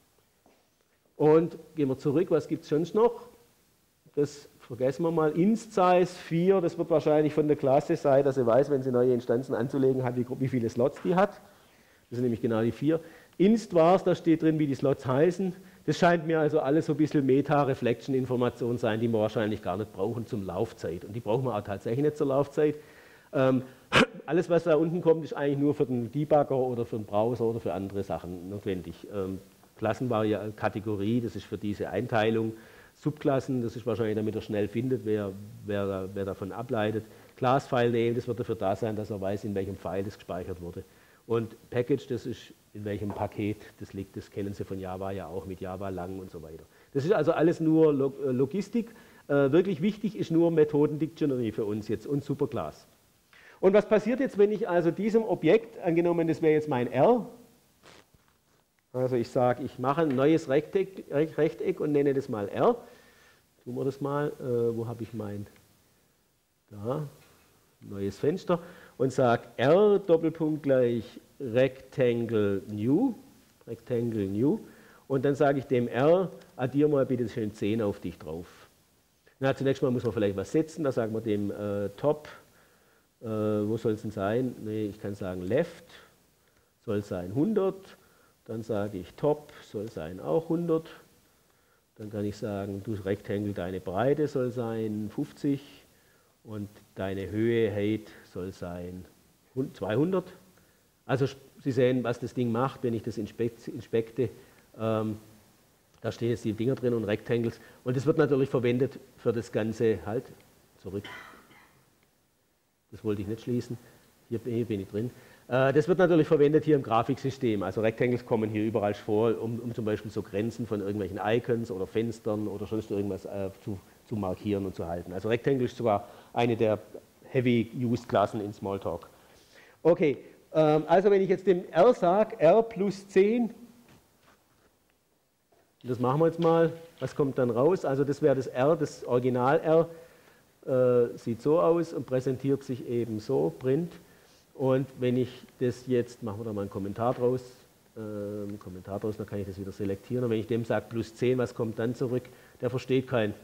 Speaker 1: Und gehen wir zurück, was gibt es sonst noch? Das vergessen wir mal. Inst-Size 4, das wird wahrscheinlich von der Klasse sein, dass sie weiß, wenn sie neue Instanzen anzulegen hat, wie viele Slots die hat. Das sind nämlich genau die 4. Inst-Vars, da steht drin, wie die Slots heißen. Das scheint mir also alles so ein bisschen Meta-Reflection-Information sein, die wir wahrscheinlich gar nicht brauchen zum Laufzeit. Und die brauchen wir auch tatsächlich nicht zur Laufzeit. Alles, was da unten kommt, ist eigentlich nur für den Debugger oder für den Browser oder für andere Sachen notwendig. Klassenvariante, Kategorie, das ist für diese Einteilung. Subklassen, das ist wahrscheinlich, damit er schnell findet, wer davon ableitet. Class-File-Name, das wird dafür da sein, dass er weiß, in welchem File das gespeichert wurde. Und Package, das ist in welchem Paket das liegt, das kennen Sie von Java ja auch mit Java lang und so weiter. Das ist also alles nur Logistik. Wirklich wichtig ist nur Methoden-Dictionary für uns jetzt und Superclass. Und was passiert jetzt, wenn ich also diesem Objekt, angenommen, das wäre jetzt mein R, also ich sage, ich mache ein neues Rechteck und nenne das mal R. Tun wir das mal, wo habe ich mein, da, neues Fenster und sage R Doppelpunkt gleich Rectangle New und dann sage ich dem R, addiere mal bitte schön 10 auf dich drauf. Na, zunächst mal muss man vielleicht was setzen, da sagen wir dem Top, wo soll es denn sein? Nee, ich kann sagen Left, soll sein 100. Dann sage ich Top soll sein auch 100. Dann kann ich sagen, du Rectangle, deine Breite soll sein 50 und deine Höhe, Height, soll sein 200. Also Sie sehen, was das Ding macht, wenn ich das inspekte. Da stehen jetzt die Dinger drin und Rectangles. Und das wird natürlich verwendet für das Ganze, halt, zurück. Das wollte ich nicht schließen. Hier bin ich drin. Das wird natürlich verwendet hier im Grafiksystem. Also Rectangles kommen hier überall vor, um zum Beispiel so Grenzen von irgendwelchen Icons oder Fenstern oder sonst irgendwas zu markieren und zu halten. Also Rectangle ist sogar eine der Heavy-Used-Klassen in Smalltalk. Okay, also wenn ich jetzt dem R sage, R plus 10, das machen wir jetzt mal, was kommt dann raus? Also das wäre das R, das Original R, sieht so aus und präsentiert sich eben so, Print. Und wenn ich das jetzt, machen wir da mal einen Kommentar draus, dann kann ich das wieder selektieren. Und wenn ich dem sage plus 10, was kommt dann zurück? Der versteht kein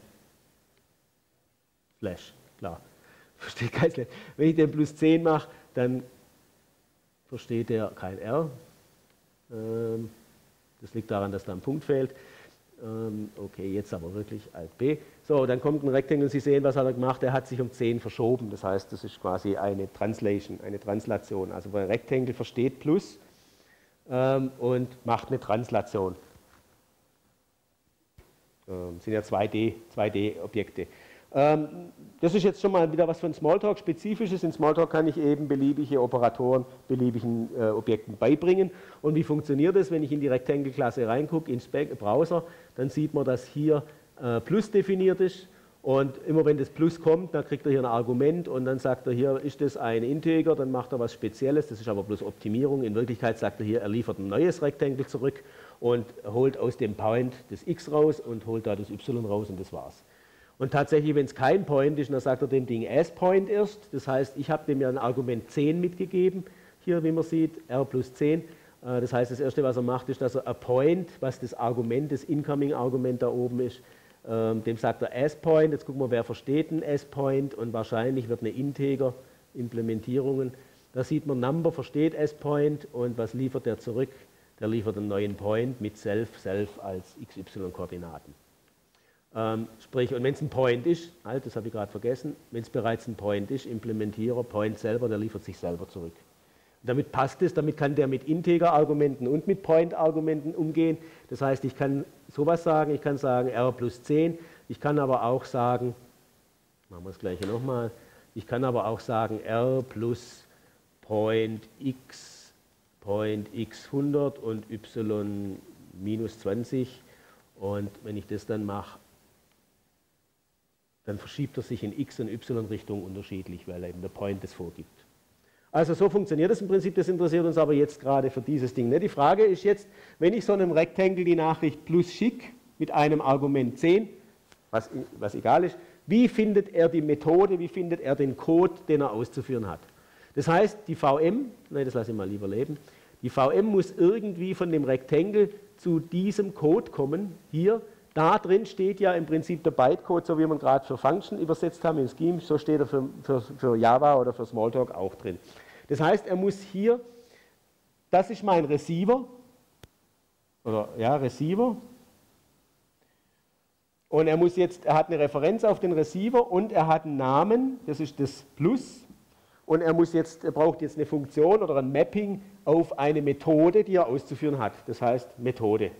Speaker 1: Slash, klar. Versteht kein Slash. Wenn ich den plus 10 mache, dann versteht der kein R. Das liegt daran, dass da ein Punkt fehlt. Okay, jetzt aber wirklich Alt B. So, dann kommt ein Rectangle und Sie sehen, was hat er gemacht? Er hat sich um 10 verschoben. Das heißt, das ist quasi eine Translation, eine Translation. Also bei Rectangle versteht Plus. und macht eine Translation. Sind ja 2D-Objekte. Das ist jetzt schon mal wieder was von Smalltalk Spezifisches. In Smalltalk kann ich eben beliebige Operatoren beliebigen Objekten beibringen. Und wie funktioniert das, wenn ich in die Rectangle-Klasse reingucke, ins Browser, dann sieht man, dass hier Plus definiert ist. Und immer wenn das Plus kommt, dann kriegt er hier ein Argument und dann sagt er hier, ist das ein Integer, dann macht er was Spezielles, das ist aber bloß Optimierung. In Wirklichkeit sagt er hier, er liefert ein neues Rectangle zurück und holt aus dem Point das x raus und holt da das y raus und das war's. Und tatsächlich, wenn es kein Point ist, dann sagt er dem Ding as-Point erst, das heißt, ich habe dem ja ein Argument 10 mitgegeben, hier wie man sieht, r plus 10. Das heißt, das Erste, was er macht, ist, dass er a Point, was das Argument, das Incoming-Argument da oben ist, dem sagt er as-Point. Jetzt gucken wir, wer versteht ein as-Point und wahrscheinlich wird eine Integer-Implementierungen. Da sieht man, Number versteht as-Point und was liefert der zurück? Der liefert einen neuen Point mit self als xy-Koordinaten. Sprich, und wenn es ein Point ist, halt, das habe ich gerade vergessen, wenn es bereits ein Point ist, Implementierer, Point selber, der liefert sich selber zurück. Damit passt es, damit kann der mit Integer-Argumenten und mit Point-Argumenten umgehen. Das heißt, ich kann sowas sagen, ich kann sagen r plus 10, ich kann aber auch sagen, machen wir das gleiche nochmal, ich kann aber auch sagen r plus Point x 100 und y minus 20 und wenn ich das dann mache, dann verschiebt er sich in x- und y-Richtung unterschiedlich, weil eben der Point das vorgibt. Also so funktioniert das im Prinzip, das interessiert uns aber jetzt gerade für dieses Ding. Die Frage ist jetzt, wenn ich so einem Rectangle die Nachricht plus schicke, mit einem Argument 10, was egal ist, wie findet er die Methode, wie findet er den Code, den er auszuführen hat? Das heißt, die VM, nein, das lasse ich mal lieber leben, die VM muss irgendwie von dem Rectangle zu diesem Code kommen, hier. Da drin steht ja im Prinzip der Bytecode, so wie wir gerade für Function übersetzt haben in Scheme, so steht er für Java oder für Smalltalk auch drin. Das heißt, er muss hier, das ist mein Receiver, oder ja, Receiver, und er hat eine Referenz auf den Receiver und er hat einen Namen, das ist das Plus, und er braucht jetzt eine Funktion oder ein Mapping auf eine Methode, die er auszuführen hat, das heißt Methode.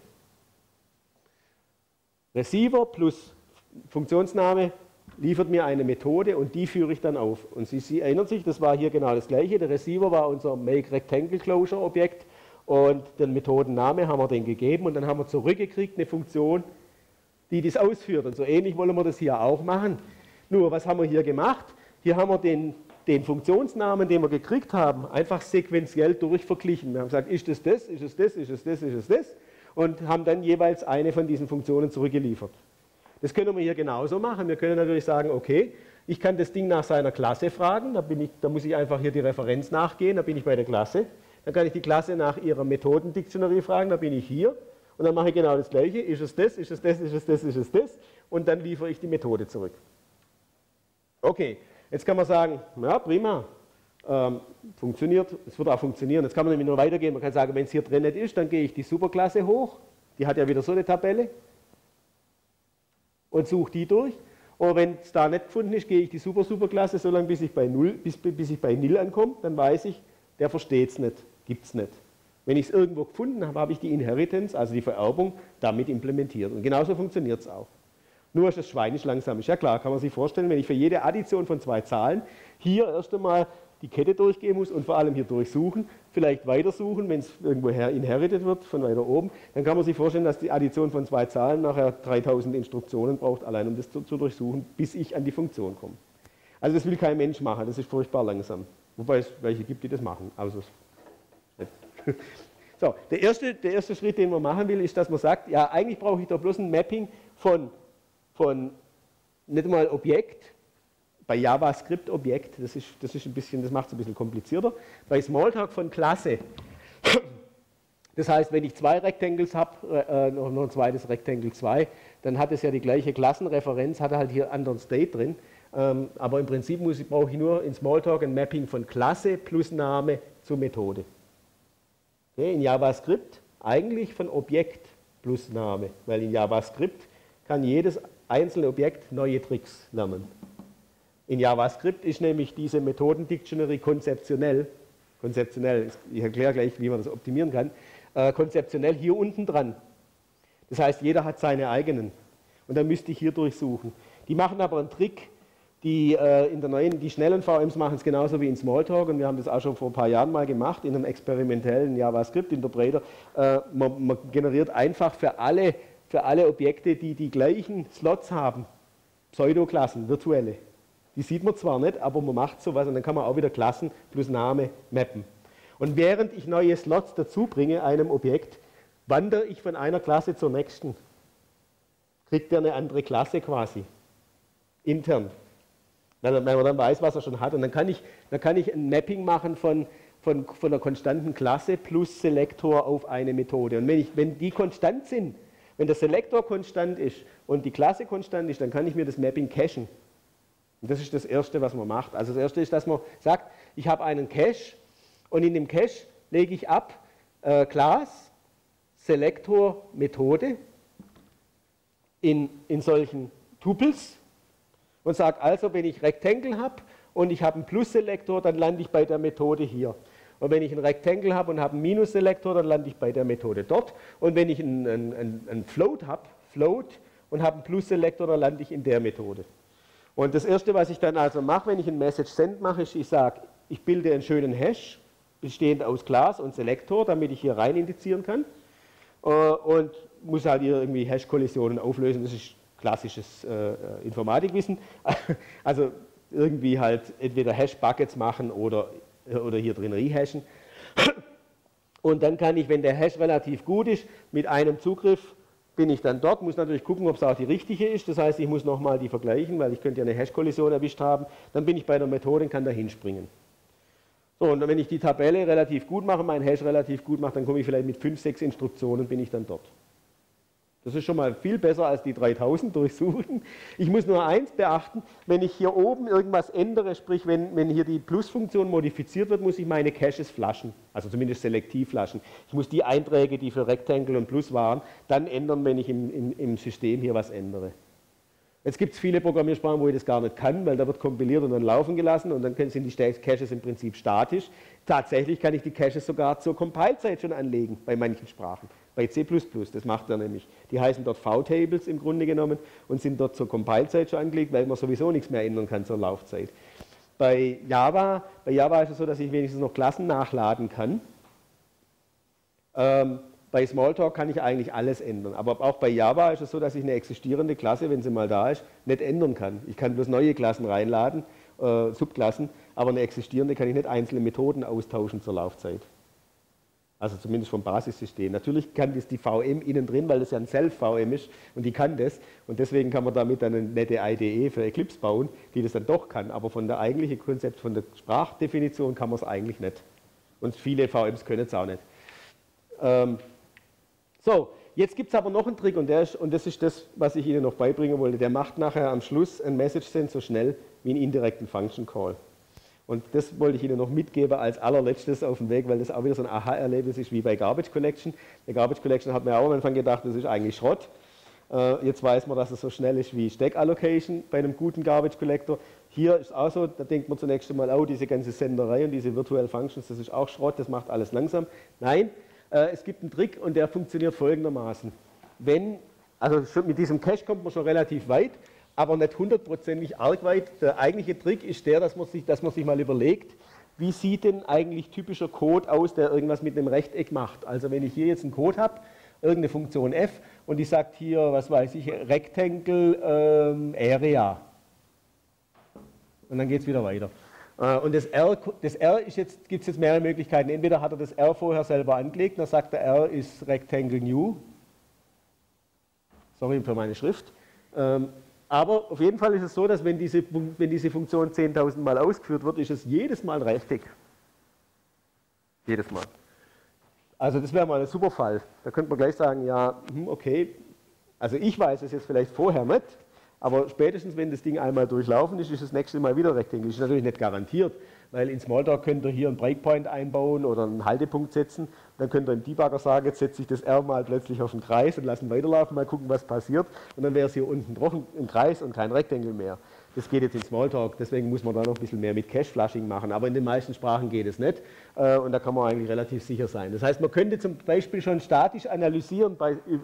Speaker 1: Receiver plus Funktionsname liefert mir eine Methode und die führe ich dann auf. Und Sie erinnern sich, das war hier genau das Gleiche. Der Receiver war unser MakeRectangleClosure-Objekt und den Methodenname haben wir den gegeben und dann haben wir zurückgekriegt eine Funktion, die das ausführt. Und so ähnlich wollen wir das hier auch machen. Nur, was haben wir hier gemacht? Hier haben wir den Funktionsnamen, den wir gekriegt haben, einfach sequenziell durchverglichen. Wir haben gesagt, ist es das, ist es das, ist es das, ist es das? Und haben dann jeweils eine von diesen Funktionen zurückgeliefert. Das können wir hier genauso machen. Wir können natürlich sagen, okay, ich kann das Ding nach seiner Klasse fragen, da muss ich einfach hier die Referenz nachgehen, da bin ich bei der Klasse. Dann kann ich die Klasse nach ihrer Methodendictionary fragen, da bin ich hier. Und dann mache ich genau das Gleiche, ist es das, ist es das, ist es das, ist es das? Und dann liefere ich die Methode zurück. Okay, jetzt kann man sagen, ja prima. Funktioniert, es wird auch funktionieren. Jetzt kann man nämlich nur weitergehen. Man kann sagen, wenn es hier drin nicht ist, dann gehe ich die Superklasse hoch. Die hat ja wieder so eine Tabelle. Und suche die durch. Und wenn es da nicht gefunden ist, gehe ich die Superklasse so lange, bis ich bei 0 ankomme. Dann weiß ich, der versteht es nicht, gibt es nicht. Wenn ich es irgendwo gefunden habe, habe ich die Inheritance, also die Vererbung, damit implementiert. Und genauso funktioniert es auch. Nur ist das schweinisch langsam. Ist ja klar, kann man sich vorstellen, wenn ich für jede Addition von zwei Zahlen hier erst einmal die Kette durchgehen muss und vor allem hier durchsuchen, vielleicht weitersuchen, wenn es irgendwoher inherited wird, von weiter oben, dann kann man sich vorstellen, dass die Addition von zwei Zahlen nachher 3000 Instruktionen braucht, allein um das zu durchsuchen, bis ich an die Funktion komme. Also das will kein Mensch machen, das ist furchtbar langsam. Wobei es welche gibt, die das machen. Also so, der erste Schritt, den man machen will, ist, dass man sagt, ja, eigentlich brauche ich doch bloß ein Mapping von nicht mal Objekt, bei JavaScript Objekt, das macht es ein bisschen komplizierter. Bei Smalltalk von Klasse. Das heißt, wenn ich zwei Rectangles habe, noch ein zweites Rectangle 2, dann hat es ja die gleiche Klassenreferenz, hat halt hier anderen State drin. Aber im Prinzip brauche ich nur in Smalltalk ein Mapping von Klasse plus Name zu Methode. Okay, in JavaScript eigentlich von Objekt plus Name, weil in JavaScript kann jedes einzelne Objekt neue Tricks lernen. In JavaScript ist nämlich diese Methodendictionary konzeptionell, ich erkläre gleich, wie man das optimieren kann, konzeptionell hier unten dran. Das heißt, jeder hat seine eigenen. Und dann müsste ich hier durchsuchen. Die machen aber einen Trick, die schnellen VMs machen es genauso wie in Smalltalk, und wir haben das auch schon vor ein paar Jahren mal gemacht, in einem experimentellen JavaScript-Interpreter. Man generiert einfach für alle Objekte, die die gleichen Slots haben, Pseudoklassen, virtuelle. Die sieht man zwar nicht, aber man macht sowas, und dann kann man auch wieder Klassen plus Name mappen. Und während ich neue Slots dazu bringe, einem Objekt, wandere ich von einer Klasse zur nächsten. Kriegt er eine andere Klasse quasi, intern. Wenn man dann weiß, was er schon hat. Und dann kann ich ein Mapping machen von einer konstanten Klasse plus Selektor auf eine Methode. Und wenn die konstant sind, wenn der Selektor konstant ist und die Klasse konstant ist, dann kann ich mir das Mapping cachen. Und das ist das Erste, was man macht. Also das Erste ist, dass man sagt, ich habe einen Cache, und in dem Cache lege ich ab Class, Selektor, Methode in solchen Tupels und sage also, wenn ich Rectangle habe und ich habe einen Plus-Selektor, dann lande ich bei der Methode hier. Und wenn ich einen Rectangle habe und habe einen Minus-Selektor, dann lande ich bei der Methode dort. Und wenn ich einen Float habe, und habe einen Plus-Selektor, dann lande ich in der Methode. Und das Erste, was ich dann also mache, wenn ich ein Message Send mache, ist, ich sage, ich bilde einen schönen Hash, bestehend aus Class und Selektor, damit ich hier rein indizieren kann. Und muss halt hier irgendwie Hash-Kollisionen auflösen. Das ist klassisches Informatikwissen. Also irgendwie halt entweder Hash-Buckets machen oder hier drin rehashen. Und dann kann ich, wenn der Hash relativ gut ist, mit einem Zugriff bin ich dann dort, muss natürlich gucken, ob es auch die richtige ist. Das heißt, ich muss nochmal die vergleichen, weil ich könnte ja eine Hash-Kollision erwischt haben. Dann bin ich bei der Methode und kann da hinspringen. So, und wenn ich die Tabelle relativ gut mache, meinen Hash relativ gut mache, dann komme ich vielleicht mit 5, 6 Instruktionen, bin ich dann dort. Das ist schon mal viel besser als die 3000 durchsuchen. Ich muss nur eins beachten, wenn ich hier oben irgendwas ändere, sprich wenn hier die Plus-Funktion modifiziert wird, muss ich meine Caches flaschen, also zumindest selektiv flaschen. Ich muss die Einträge, die für Rectangle und Plus waren, dann ändern, wenn ich im System hier was ändere. Jetzt gibt es viele Programmiersprachen, wo ich das gar nicht kann, weil da wird kompiliert und dann laufen gelassen und dann sind die Caches im Prinzip statisch. Tatsächlich kann ich die Caches sogar zur Compile-Zeit schon anlegen, bei manchen Sprachen. Bei C++, das macht er nämlich. Die heißen dort V-Tables im Grunde genommen und sind dort zur Compile-Zeit schon angelegt, weil man sowieso nichts mehr ändern kann zur Laufzeit. Bei Java ist es so, dass ich wenigstens noch Klassen nachladen kann. Bei Smalltalk kann ich eigentlich alles ändern, aber auch bei Java ist es so, dass ich eine existierende Klasse, wenn sie mal da ist, nicht ändern kann. Ich kann bloß neue Klassen reinladen, Subklassen, aber eine existierende kann ich nicht einzelne Methoden austauschen zur Laufzeit. Also zumindest vom Basissystem. Natürlich kann das die VM innen drin, weil das ja ein Self-VM ist und die kann das. Und deswegen kann man damit dann eine nette IDE für Eclipse bauen, die das dann doch kann. Aber von der eigentlichen Konzept, von der Sprachdefinition kann man es eigentlich nicht. Und viele VMs können es auch nicht. So, jetzt gibt es aber noch einen Trick und das ist das, was ich Ihnen noch beibringen wollte. Der macht nachher am Schluss ein Message Send so schnell wie einen indirekten Function Call. Und das wollte ich Ihnen noch mitgeben als allerletztes auf dem Weg, weil das auch wieder so ein Aha-Erlebnis ist wie bei Garbage Collection. Bei Garbage Collection hat man ja auch am Anfang gedacht, das ist eigentlich Schrott. Jetzt weiß man, dass es so schnell ist wie Stack Allocation bei einem guten Garbage Collector. Hier ist es auch so, da denkt man zunächst einmal, oh, diese ganze Senderei und diese Virtual Functions, das ist auch Schrott, das macht alles langsam. Nein, es gibt einen Trick und der funktioniert folgendermaßen. Also schon mit diesem Cache kommt man schon relativ weit, aber nicht hundertprozentig arg weit. Der eigentliche Trick ist der, dass man sich mal überlegt, wie sieht denn eigentlich typischer Code aus, der irgendwas mit einem Rechteck macht. Also wenn ich hier jetzt einen Code habe, irgendeine Funktion f und die sagt hier, was weiß ich, Rectangle Area. Und dann geht es wieder weiter. Und das R gibt es jetzt mehrere Möglichkeiten. Entweder hat er das R vorher selber angelegt, dann sagt der R ist Rectangle New. Sorry für meine Schrift. Aber auf jeden Fall ist es so, dass wenn diese Funktion 10.000 Mal ausgeführt wird, ist es jedes Mal ein Rechteck. Jedes Mal. Also das wäre mal ein super Fall. Da könnte man gleich sagen, ja, okay, also ich weiß es jetzt vielleicht vorher nicht, aber spätestens, wenn das Ding einmal durchlaufen ist, ist das nächste Mal wieder Rechteck. Das ist natürlich nicht garantiert, weil in Smalltalk könnt ihr hier einen Breakpoint einbauen oder einen Haltepunkt setzen. Dann könnt ihr im Debugger sagen, jetzt setze ich das R mal plötzlich auf den Kreis und lassen weiterlaufen, mal gucken, was passiert. Und dann wäre es hier unten doch ein Kreis und kein Rectangle mehr. Das geht jetzt in Smalltalk, deswegen muss man da noch ein bisschen mehr mit Cache-Flushing machen, aber in den meisten Sprachen geht es nicht und da kann man eigentlich relativ sicher sein. Das heißt, man könnte zum Beispiel schon statisch analysieren,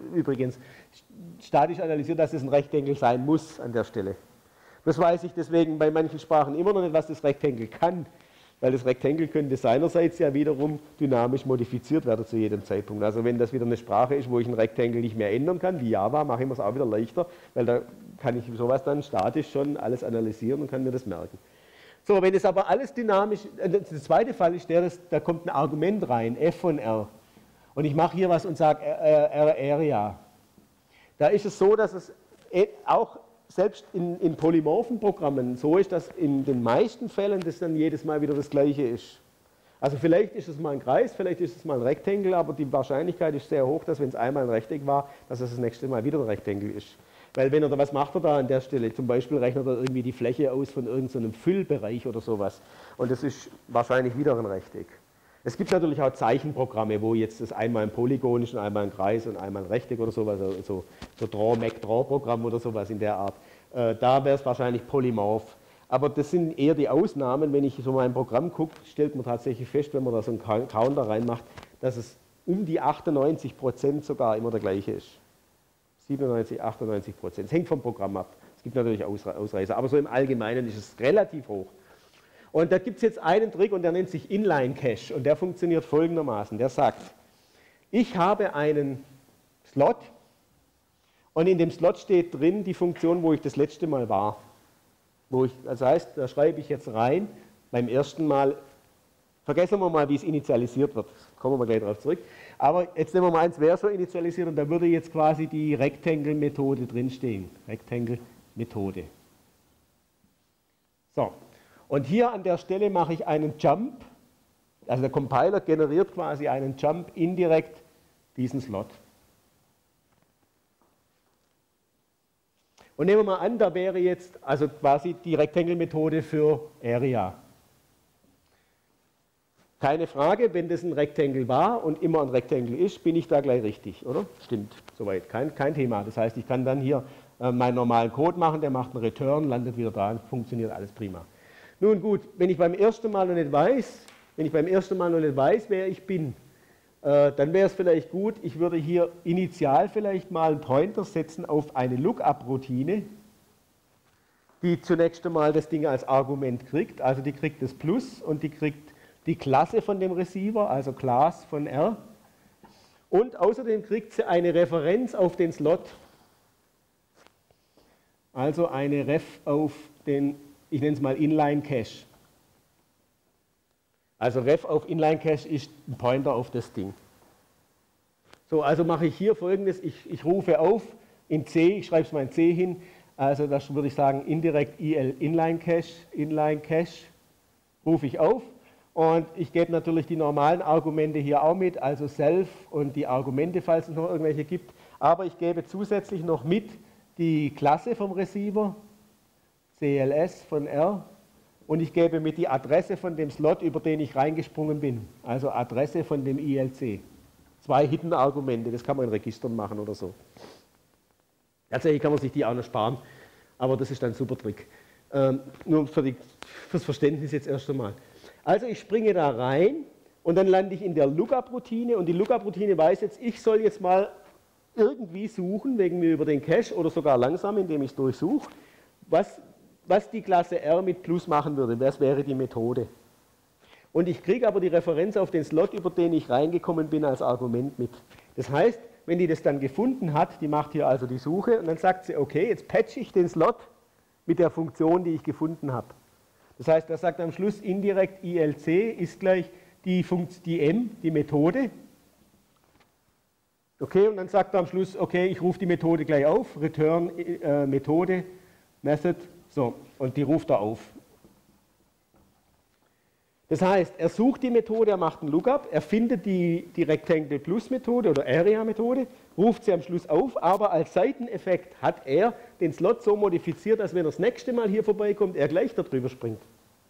Speaker 1: dass es ein Rectangle sein muss an der Stelle. Das weiß ich deswegen bei manchen Sprachen immer noch nicht, was das Rectangle kann, weil das Rectangle könnte seinerseits ja wiederum dynamisch modifiziert werden zu jedem Zeitpunkt. Also wenn das wieder eine Sprache ist, wo ich ein Rectangle nicht mehr ändern kann, wie Java, mache ich mir es auch wieder leichter, weil da kann ich sowas dann statisch schon alles analysieren und kann mir das merken. So, wenn es aber alles dynamisch, der zweite Fall ist da kommt ein Argument rein, f von r, und ich mache hier was und sage Area. Da ist es so, dass es auch selbst in polymorphen Programmen so ist, dass in den meisten Fällen das dann jedes Mal wieder das Gleiche ist. Also vielleicht ist es mal ein Kreis, vielleicht ist es mal ein Rectangle, aber die Wahrscheinlichkeit ist sehr hoch, dass wenn es einmal ein Rechteck war, dass es das nächste Mal wieder ein Rectangle ist. Weil was macht er da an der Stelle? Zum Beispiel rechnet er irgendwie die Fläche aus von irgendeinem Füllbereich oder sowas. Und das ist wahrscheinlich wieder ein Rechteck. Es gibt natürlich auch Zeichenprogramme, wo jetzt das einmal ein Polygon ist und einmal ein Kreis und einmal ein Rechteck oder sowas, so Draw-Mac-Draw-Programm oder sowas in der Art. Da wäre es wahrscheinlich polymorph. Aber das sind eher die Ausnahmen. Wenn ich so mal ein Programm gucke, stellt man tatsächlich fest, wenn man da so einen Counter reinmacht, dass es um die 98% sogar immer der gleiche ist. 97, 98%. Es hängt vom Programm ab. Es gibt natürlich Ausreißer, aber so im Allgemeinen ist es relativ hoch. Und da gibt es jetzt einen Trick und der nennt sich Inline Cache und der funktioniert folgendermaßen. Der sagt, ich habe einen Slot und in dem Slot steht drin die Funktion, wo ich das letzte Mal war. Das heißt, da schreibe ich jetzt rein, beim ersten Mal, vergessen wir mal, wie es initialisiert wird, kommen wir gleich darauf zurück, aber jetzt nehmen wir mal eins, wer schon initialisiert und da würde jetzt quasi die Rectangle-Methode drinstehen. Rectangle-Methode. So. Und hier an der Stelle mache ich einen Jump, also der Compiler generiert quasi einen Jump indirekt diesen Slot. Und nehmen wir mal an, da wäre jetzt also quasi die Rectangle-Methode für Area. Keine Frage, wenn das ein Rectangle war und immer ein Rectangle ist, bin ich da gleich richtig, oder? Stimmt, soweit, kein Thema. Das heißt, ich kann dann hier meinen normalen Code machen, der macht einen Return, landet wieder da und funktioniert alles prima. Nun gut, wenn ich beim ersten Mal noch nicht weiß, wer ich bin, dann wäre es vielleicht gut, ich würde hier initial vielleicht mal einen Pointer setzen auf eine Lookup-Routine, die zunächst einmal das Ding als Argument kriegt, also die kriegt das Plus und die kriegt die Klasse von dem Receiver, also Class von R, und außerdem kriegt sie eine Referenz auf den Slot, also eine Ref auf den, ich nenne es mal Inline Cache. Also Ref auf Inline Cache ist ein Pointer auf das Ding. So, also mache ich hier Folgendes, ich rufe auf in C, ich schreibe es mal in C hin, also das würde ich sagen indirekt Inline Cache, rufe ich auf und ich gebe natürlich die normalen Argumente hier auch mit, also Self und die Argumente, falls es noch irgendwelche gibt, aber ich gebe zusätzlich noch mit die Klasse vom Receiver, CLS von R, und ich gebe mit die Adresse von dem Slot, über den ich reingesprungen bin, also Adresse von dem ILC. 2 Hidden-Argumente, das kann man in Registern machen oder so. Tatsächlich kann man sich die auch noch sparen, aber das ist dann ein super Trick. Nur fürs Verständnis jetzt erst einmal. Also ich springe da rein und dann lande ich in der Lookup-Routine und die Lookup-Routine weiß jetzt, ich soll jetzt mal irgendwie suchen, wegen mir über den Cache oder sogar langsam, indem ich es durchsuche, was die Klasse R mit Plus machen würde, das wäre die Methode. Und ich kriege aber die Referenz auf den Slot, über den ich reingekommen bin, als Argument mit. Das heißt, wenn die das dann gefunden hat, die macht hier also die Suche und dann sagt sie, okay, jetzt patche ich den Slot mit der Funktion, die ich gefunden habe. Das heißt, er sagt am Schluss indirekt ILC ist gleich die M, die Methode. Okay, und dann sagt er am Schluss, okay, ich rufe die Methode gleich auf, Return Methode, Method, so, und die ruft er auf. Das heißt, er sucht die Methode, er macht einen Lookup, er findet die Rectangle Plus Methode oder Area Methode, ruft sie am Schluss auf, aber als Seiteneffekt hat er den Slot so modifiziert, dass wenn er das nächste Mal hier vorbeikommt, er gleich darüber springt.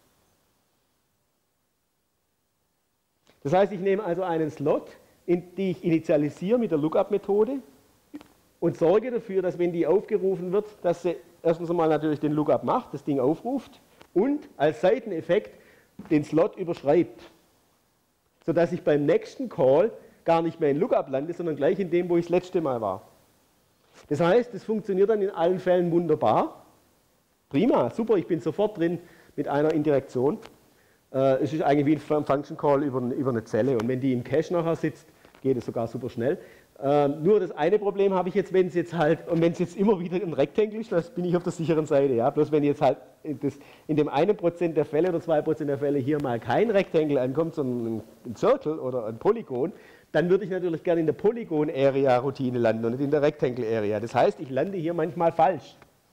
Speaker 1: Das heißt, ich nehme also einen Slot, den ich initialisiere mit der Lookup Methode und sorge dafür, dass wenn die aufgerufen wird, dass sie erstens einmal natürlich den Lookup macht, das Ding aufruft und als Seiteneffekt den Slot überschreibt, sodass ich beim nächsten Call gar nicht mehr in Lookup lande, sondern gleich in dem, wo ich das letzte Mal war. Das heißt, es funktioniert dann in allen Fällen wunderbar. Prima, super, ich bin sofort drin mit einer Indirektion. Es ist eigentlich wie ein Function Call über eine Zelle und wenn die im Cache nachher sitzt, geht es sogar super schnell. Nur das eine Problem habe ich jetzt, wenn es jetzt immer wieder ein Rectangle ist, dann bin ich auf der sicheren Seite. Ja? Bloß wenn jetzt halt in dem 1% der Fälle oder 2% der Fälle hier mal kein Rectangle ankommt, sondern ein Circle oder ein Polygon, dann würde ich natürlich gerne in der Polygon-Area-Routine landen und nicht in der Rectangle-Area. Das heißt, ich lande hier manchmal falsch.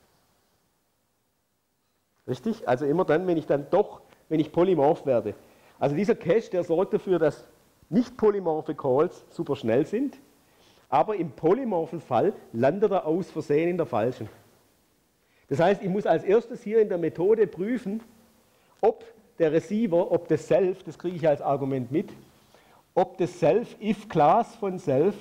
Speaker 1: Richtig? Also immer dann, wenn ich polymorph werde. Also dieser Cache, der sorgt dafür, dass nicht polymorphe Calls super schnell sind, aber im polymorphen Fall landet er aus Versehen in der falschen. Das heißt, ich muss als erstes hier in der Methode prüfen, ob der Receiver, ob das Self, das kriege ich als Argument mit, ob das Self, if Class von Self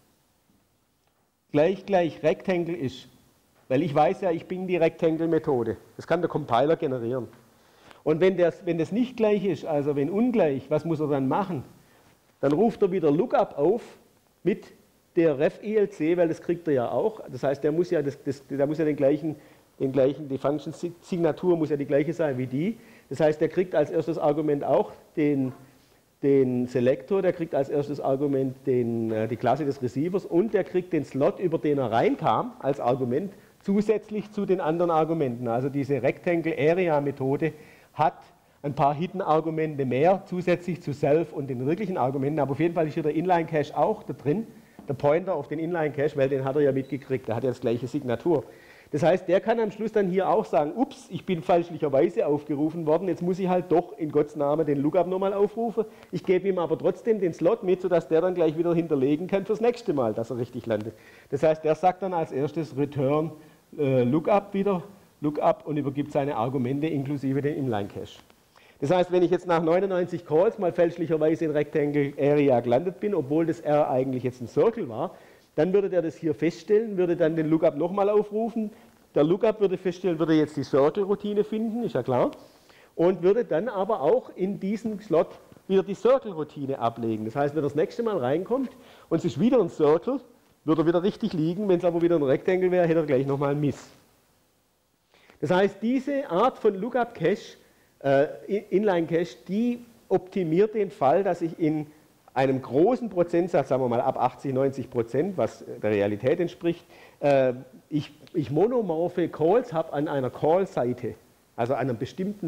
Speaker 1: gleich Rectangle ist. Weil ich weiß ja, ich bin die Rectangle-Methode. Das kann der Compiler generieren. Und wenn das nicht gleich ist, also wenn ungleich, was muss er dann machen? Dann ruft er wieder Lookup auf mit der ref-ILC, weil das kriegt er ja auch. Das heißt, der muss ja die Function-Signatur muss ja die gleiche sein wie die. Das heißt, der kriegt als erstes Argument auch den Selektor, der kriegt als erstes Argument die Klasse des Receivers und der kriegt den Slot, über den er reinkam, als Argument, zusätzlich zu den anderen Argumenten. Also diese Rectangle-Area-Methode hat ein paar Hidden-Argumente mehr, zusätzlich zu Self und den wirklichen Argumenten. Aber auf jeden Fall ist hier der Inline-Cache auch da drin, der Pointer auf den Inline-Cache, weil den hat er ja mitgekriegt, der hat ja das gleiche Signatur. Das heißt, der kann am Schluss dann hier auch sagen, ups, ich bin fälschlicherweise aufgerufen worden, jetzt muss ich halt doch in Gottes Namen den Lookup nochmal aufrufen. Ich gebe ihm aber trotzdem den Slot mit, sodass der dann gleich wieder hinterlegen kann fürs nächste Mal, dass er richtig landet. Das heißt, der sagt dann als erstes Return Lookup und übergibt seine Argumente inklusive den Inline-Cache. Das heißt, wenn ich jetzt nach 99 Calls mal fälschlicherweise in Rectangle Area gelandet bin, obwohl das R eigentlich jetzt ein Circle war, dann würde der das hier feststellen, würde dann den Lookup nochmal aufrufen. Der Lookup würde feststellen, würde jetzt die Circle-Routine finden, ist ja klar, und würde dann aber auch in diesen Slot wieder die Circle-Routine ablegen. Das heißt, wenn er das nächste Mal reinkommt und es ist wieder ein Circle, würde er wieder richtig liegen. Wenn es aber wieder ein Rectangle wäre, hätte er gleich nochmal ein Miss. Das heißt, diese Art von Lookup-Cache, Inline-Cache, die optimiert den Fall, dass ich in einem großen Prozentsatz, sagen wir mal ab 80-90%, was der Realität entspricht, ich monomorphe Calls habe an einer Call-Seite, also einer bestimmten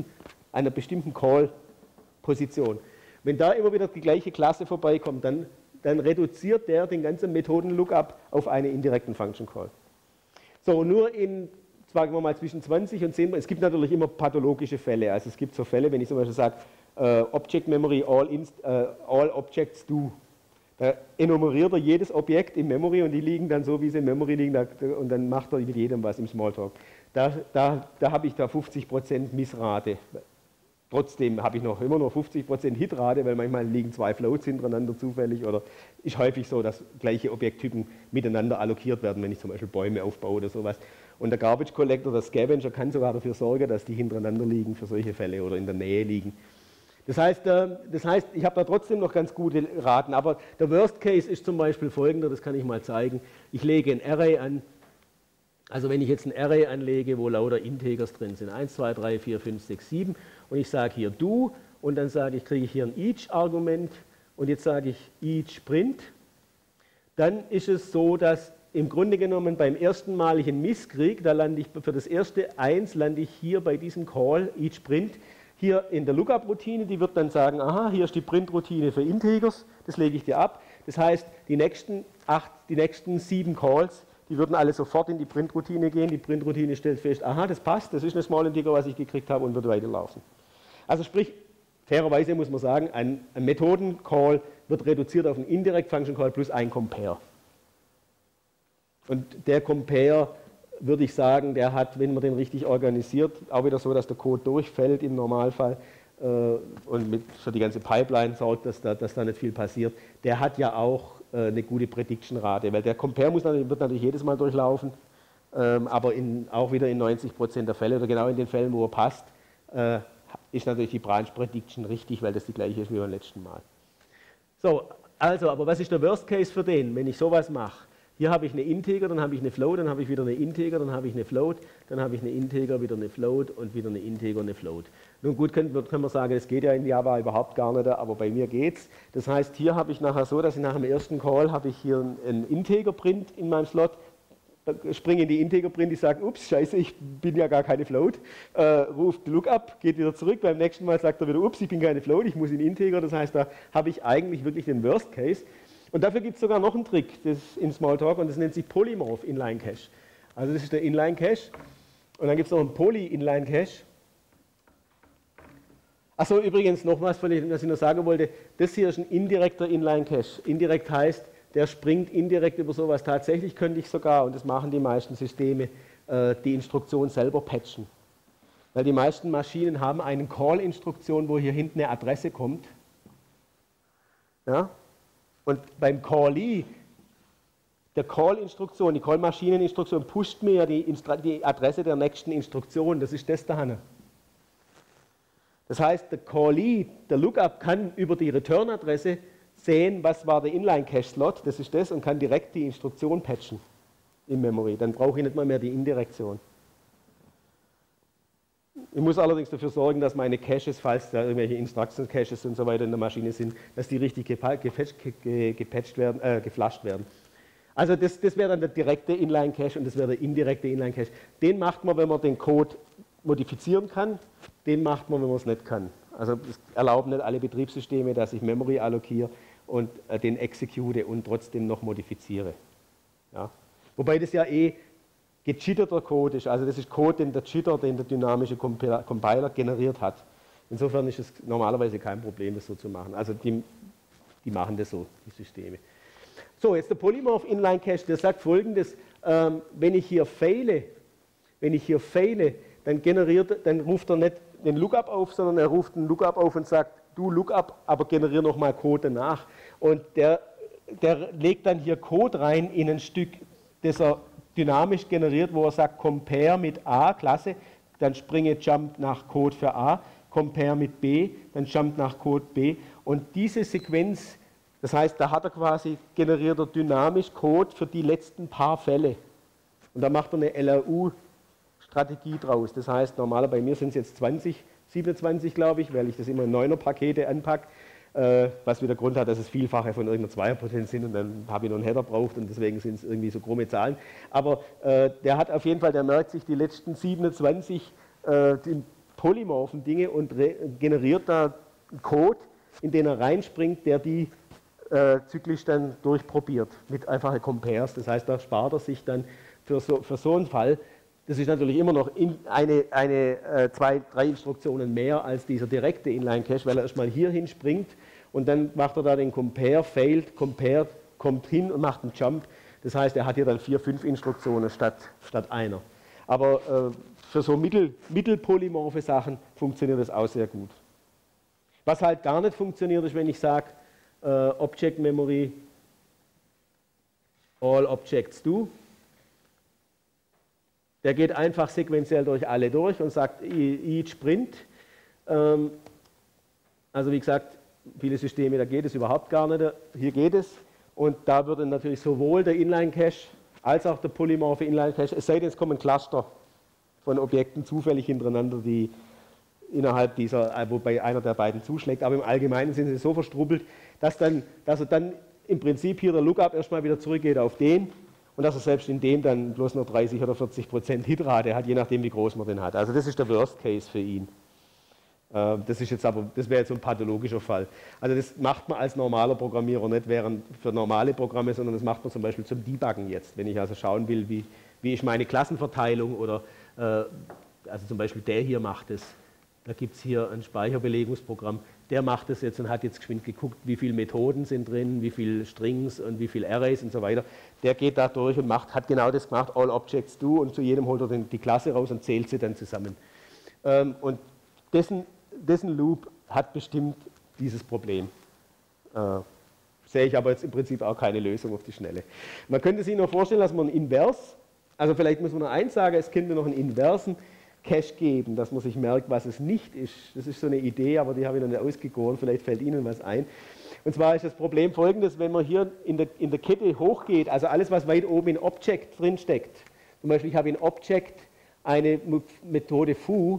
Speaker 1: Call-Position. Wenn da immer wieder die gleiche Klasse vorbeikommt, dann reduziert der den ganzen Methoden-Lookup auf einen indirekten Function-Call. So, nur in, sagen wir mal, zwischen 20 und 10, es gibt natürlich immer pathologische Fälle, also es gibt so Fälle, wenn ich zum Beispiel sage, Object Memory, all Objects do. Da enumeriert er jedes Objekt in Memory und die liegen dann so, wie sie in Memory liegen, und dann macht er mit jedem was im Smalltalk. Da habe ich da 50% Missrate. Trotzdem habe ich immer noch 50% Hitrate, weil manchmal liegen zwei Floats hintereinander zufällig oder ist häufig so, dass gleiche Objekttypen miteinander allokiert werden, wenn ich zum Beispiel Bäume aufbaue oder sowas. Und der Garbage Collector, der Scavenger, kann sogar dafür sorgen, dass die hintereinander liegen für solche Fälle oder in der Nähe liegen. Das heißt, ich habe da trotzdem noch ganz gute Raten, aber der Worst Case ist zum Beispiel folgender, das kann ich mal zeigen. Ich lege ein Array an, also wenn ich jetzt ein Array anlege, wo lauter Integers drin sind, 1, 2, 3, 4, 5, 6, 7, und ich sage hier do, und dann kriege ich hier ein each-Argument, und jetzt sage ich each print, dann ist es so, dass im Grunde genommen beim ersten Mal ich einen Miss kriege, da lande ich für das erste 1 lande ich hier bei diesem Call, each print, hier in der Lookup-Routine, die wird dann sagen, aha, hier ist die Print-Routine für Integers, das lege ich dir ab. Das heißt, die nächsten 7 Calls, die würden alle sofort in die Print-Routine gehen. Die Print-Routine stellt fest, aha, das passt, das ist eine Small Integer, was ich gekriegt habe und wird weiterlaufen. Also sprich, fairerweise muss man sagen, ein Methoden-Call wird reduziert auf einen Indirect-Function-Call plus ein Compare. Und der Compare, würde ich sagen, der hat, wenn man den richtig organisiert, auch wieder so, dass der Code durchfällt im Normalfall und für die ganze Pipeline sorgt, dass da nicht viel passiert. Der hat ja auch eine gute Prediction-Rate, weil der Compare wird natürlich jedes Mal durchlaufen aber auch wieder in 90% der Fälle oder genau in den Fällen, wo er passt, ist natürlich die Branch Prediction richtig, weil das die gleiche ist wie beim letzten Mal. So, also, aber was ist der Worst Case für den, wenn ich sowas mache? Hier habe ich eine Integer, dann habe ich eine Float, dann habe ich wieder eine Integer, dann habe ich eine Float, dann habe ich eine Integer, wieder eine Float und wieder eine Integer und eine Float. Nun gut, können wir sagen, das geht ja in Java überhaupt gar nicht, aber bei mir geht's. Das heißt, hier habe ich nachher so, dass ich nach dem ersten Call habe ich hier einen Integer-Print in meinem Slot, springe in die Integer-Print, ich sage, ups, scheiße, ich bin ja gar keine Float, ruft Lookup, geht wieder zurück, beim nächsten Mal sagt er wieder, ups, ich bin keine Float, ich muss in Integer, das heißt, da habe ich eigentlich wirklich den Worst Case. Und dafür gibt es sogar noch einen Trick in Smalltalk und das nennt sich Polymorph Inline Cache. Also das ist der Inline Cache und dann gibt es noch einen Poly Inline Cache. Achso, übrigens noch was ich noch sagen wollte, das hier ist ein indirekter Inline Cache. Indirekt heißt, der springt indirekt über sowas. Tatsächlich könnte ich sogar, und das machen die meisten Systeme, die Instruktion selber patchen. Weil die meisten Maschinen haben eine Call-Instruktion, wo hier hinten eine Adresse kommt. Ja? Und beim Callee, der Call-Instruktion, die Call-Maschinen-Instruktion pusht mir ja die Adresse der nächsten Instruktion. Das ist das da. Das heißt, der Callee, der Lookup kann über die Return-Adresse sehen, was war der Inline-Cache-Slot, das ist das, und kann direkt die Instruktion patchen in Memory. Dann brauche ich nicht mal mehr die Indirektion. Ich muss allerdings dafür sorgen, dass meine Caches, falls da irgendwelche Instruction-Caches und so weiter in der Maschine sind, dass die richtig geflasht werden. Also das wäre dann der direkte Inline-Cache und das wäre der indirekte Inline-Cache. Den macht man, wenn man den Code modifizieren kann, den macht man, wenn man es nicht kann. Also es erlauben nicht alle Betriebssysteme, dass ich Memory allokiere und den execute und trotzdem noch modifiziere. Ja. Wobei das ja gejitterter Code ist, also das ist Code, den der Jitter, den der dynamische Compiler generiert hat. Insofern ist es normalerweise kein Problem, das so zu machen. Also die machen das so, die Systeme. So, jetzt der Polymorph Inline Cache, der sagt Folgendes, wenn ich hier faile, dann ruft er nicht den Lookup auf, sondern er ruft den Lookup auf und sagt, du Lookup, aber generiere nochmal Code danach. Und der legt dann hier Code rein in ein Stück, das er dynamisch generiert, wo er sagt, compare mit A, Klasse, dann springe Jump nach Code für A, compare mit B, dann Jump nach Code B. Und diese Sequenz, das heißt, da hat er quasi, generiert er dynamisch Code für die letzten paar Fälle. Und da macht er eine LRU-Strategie draus. Das heißt, normaler bei mir sind es jetzt 27, glaube ich, weil ich das immer in 9er-Pakete anpacke. Was wieder Grund hat, dass es Vielfache von irgendeiner Zweierpotenz sind und dann habe ich noch einen Header braucht und deswegen sind es irgendwie so krumme Zahlen. Aber der hat auf jeden Fall, der merkt sich die letzten 27 die polymorphen Dinge und generiert da einen Code, in den er reinspringt, der die zyklisch dann durchprobiert mit einfachen Compares. Das heißt, da spart er sich dann für so einen Fall. Das ist natürlich immer noch zwei, drei Instruktionen mehr als dieser direkte Inline-Cache, weil er erstmal hier hinspringt und dann macht er da den Compare, failed, compared, kommt hin und macht einen Jump. Das heißt, er hat hier dann 4, 5 Instruktionen statt einer. Aber für so mittelpolymorphe Sachen funktioniert das auch sehr gut. Was halt gar nicht funktioniert, ist, wenn ich sage, Object Memory, all objects do. Der geht einfach sequenziell durch alle durch und sagt each print. Also wie gesagt, viele Systeme, da geht es überhaupt gar nicht. Hier geht es. Und da würde natürlich sowohl der Inline-Cache als auch der polymorphe Inline-Cache, es sei denn, es kommen Cluster von Objekten zufällig hintereinander, die innerhalb dieser, wobei einer der beiden zuschlägt, aber im Allgemeinen sind sie so verstrubbelt, dass er dann im Prinzip hier der Lookup erstmal wieder zurückgeht auf den und dass er selbst in dem dann bloß noch 30 oder 40% Hitrate hat, je nachdem wie groß man den hat. Also das ist der Worst Case für ihn. Das wäre jetzt so ein pathologischer Fall. Also das macht man als normaler Programmierer nicht für normale Programme, sondern das macht man zum Beispiel zum Debuggen jetzt. Wenn ich also schauen will, wie ist meine Klassenverteilung oder also zum Beispiel der hier macht es. Da gibt es hier ein Speicherbelegungsprogramm, der macht es jetzt und hat jetzt geschwind geguckt, wie viele Methoden sind drin, wie viele Strings und wie viele Arrays und so weiter. Der geht da durch und hat genau das gemacht, all objects do, und zu jedem holt er die Klasse raus und zählt sie dann zusammen. Und dessen Loop hat bestimmt dieses Problem. Sehe ich aber jetzt im Prinzip auch keine Lösung auf die Schnelle. Man könnte sich noch vorstellen, dass man invers Also vielleicht muss man noch eins sagen, es könnte noch einen inversen Cache geben, dass man sich merkt, was es nicht ist. Das ist so eine Idee, aber die habe ich noch nicht ausgegoren, vielleicht fällt Ihnen was ein. Und zwar ist das Problem folgendes, wenn man hier in der Kette hochgeht, also alles, was weit oben in Object drin steckt, zum Beispiel ich habe in Object eine Methode foo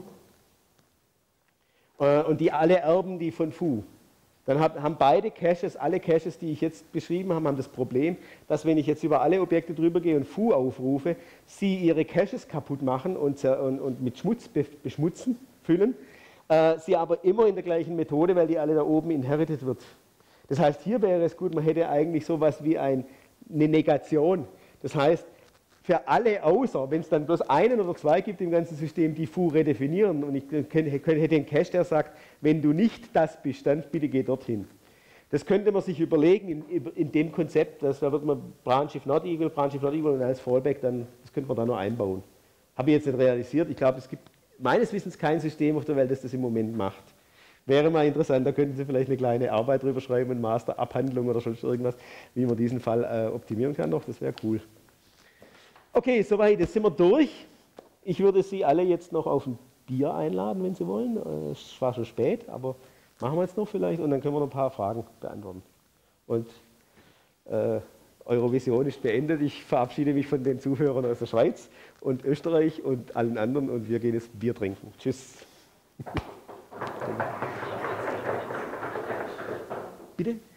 Speaker 1: und die alle erben die von foo. Dann haben beide Caches, alle Caches, die ich jetzt beschrieben habe, haben das Problem, dass wenn ich jetzt über alle Objekte drüber gehe und foo aufrufe, sie ihre Caches kaputt machen und mit Schmutz beschmutzen, füllen, sie aber immer in der gleichen Methode, weil die alle da oben inherited wird. Das heißt, hier wäre es gut, man hätte eigentlich sowas wie eine Negation. Das heißt, für alle außer, wenn es dann bloß einen oder zwei gibt im ganzen System, die foo redefinieren und ich hätte einen Cache, der sagt, wenn du nicht das bist, dann bitte geh dorthin. Das könnte man sich überlegen in dem Konzept, da wird man Branch if not equal und als Fallback, das könnte man da noch einbauen. Habe ich jetzt nicht realisiert, ich glaube, es gibt meines Wissens kein System auf der Welt, das das im Moment macht. Wäre mal interessant, da könnten Sie vielleicht eine kleine Arbeit drüber schreiben, eine Masterabhandlung oder sonst irgendwas, wie man diesen Fall optimieren kann noch, das wäre cool. Okay, soweit, jetzt sind wir durch. Ich würde Sie alle jetzt noch auf ein Bier einladen, wenn Sie wollen. Es war schon spät, aber machen wir jetzt noch vielleicht und dann können wir noch ein paar Fragen beantworten. Und Eurovision ist beendet. Ich verabschiede mich von den Zuhörern aus der Schweiz und Österreich und allen anderen und wir gehen jetzt Bier trinken. Tschüss. Bitte?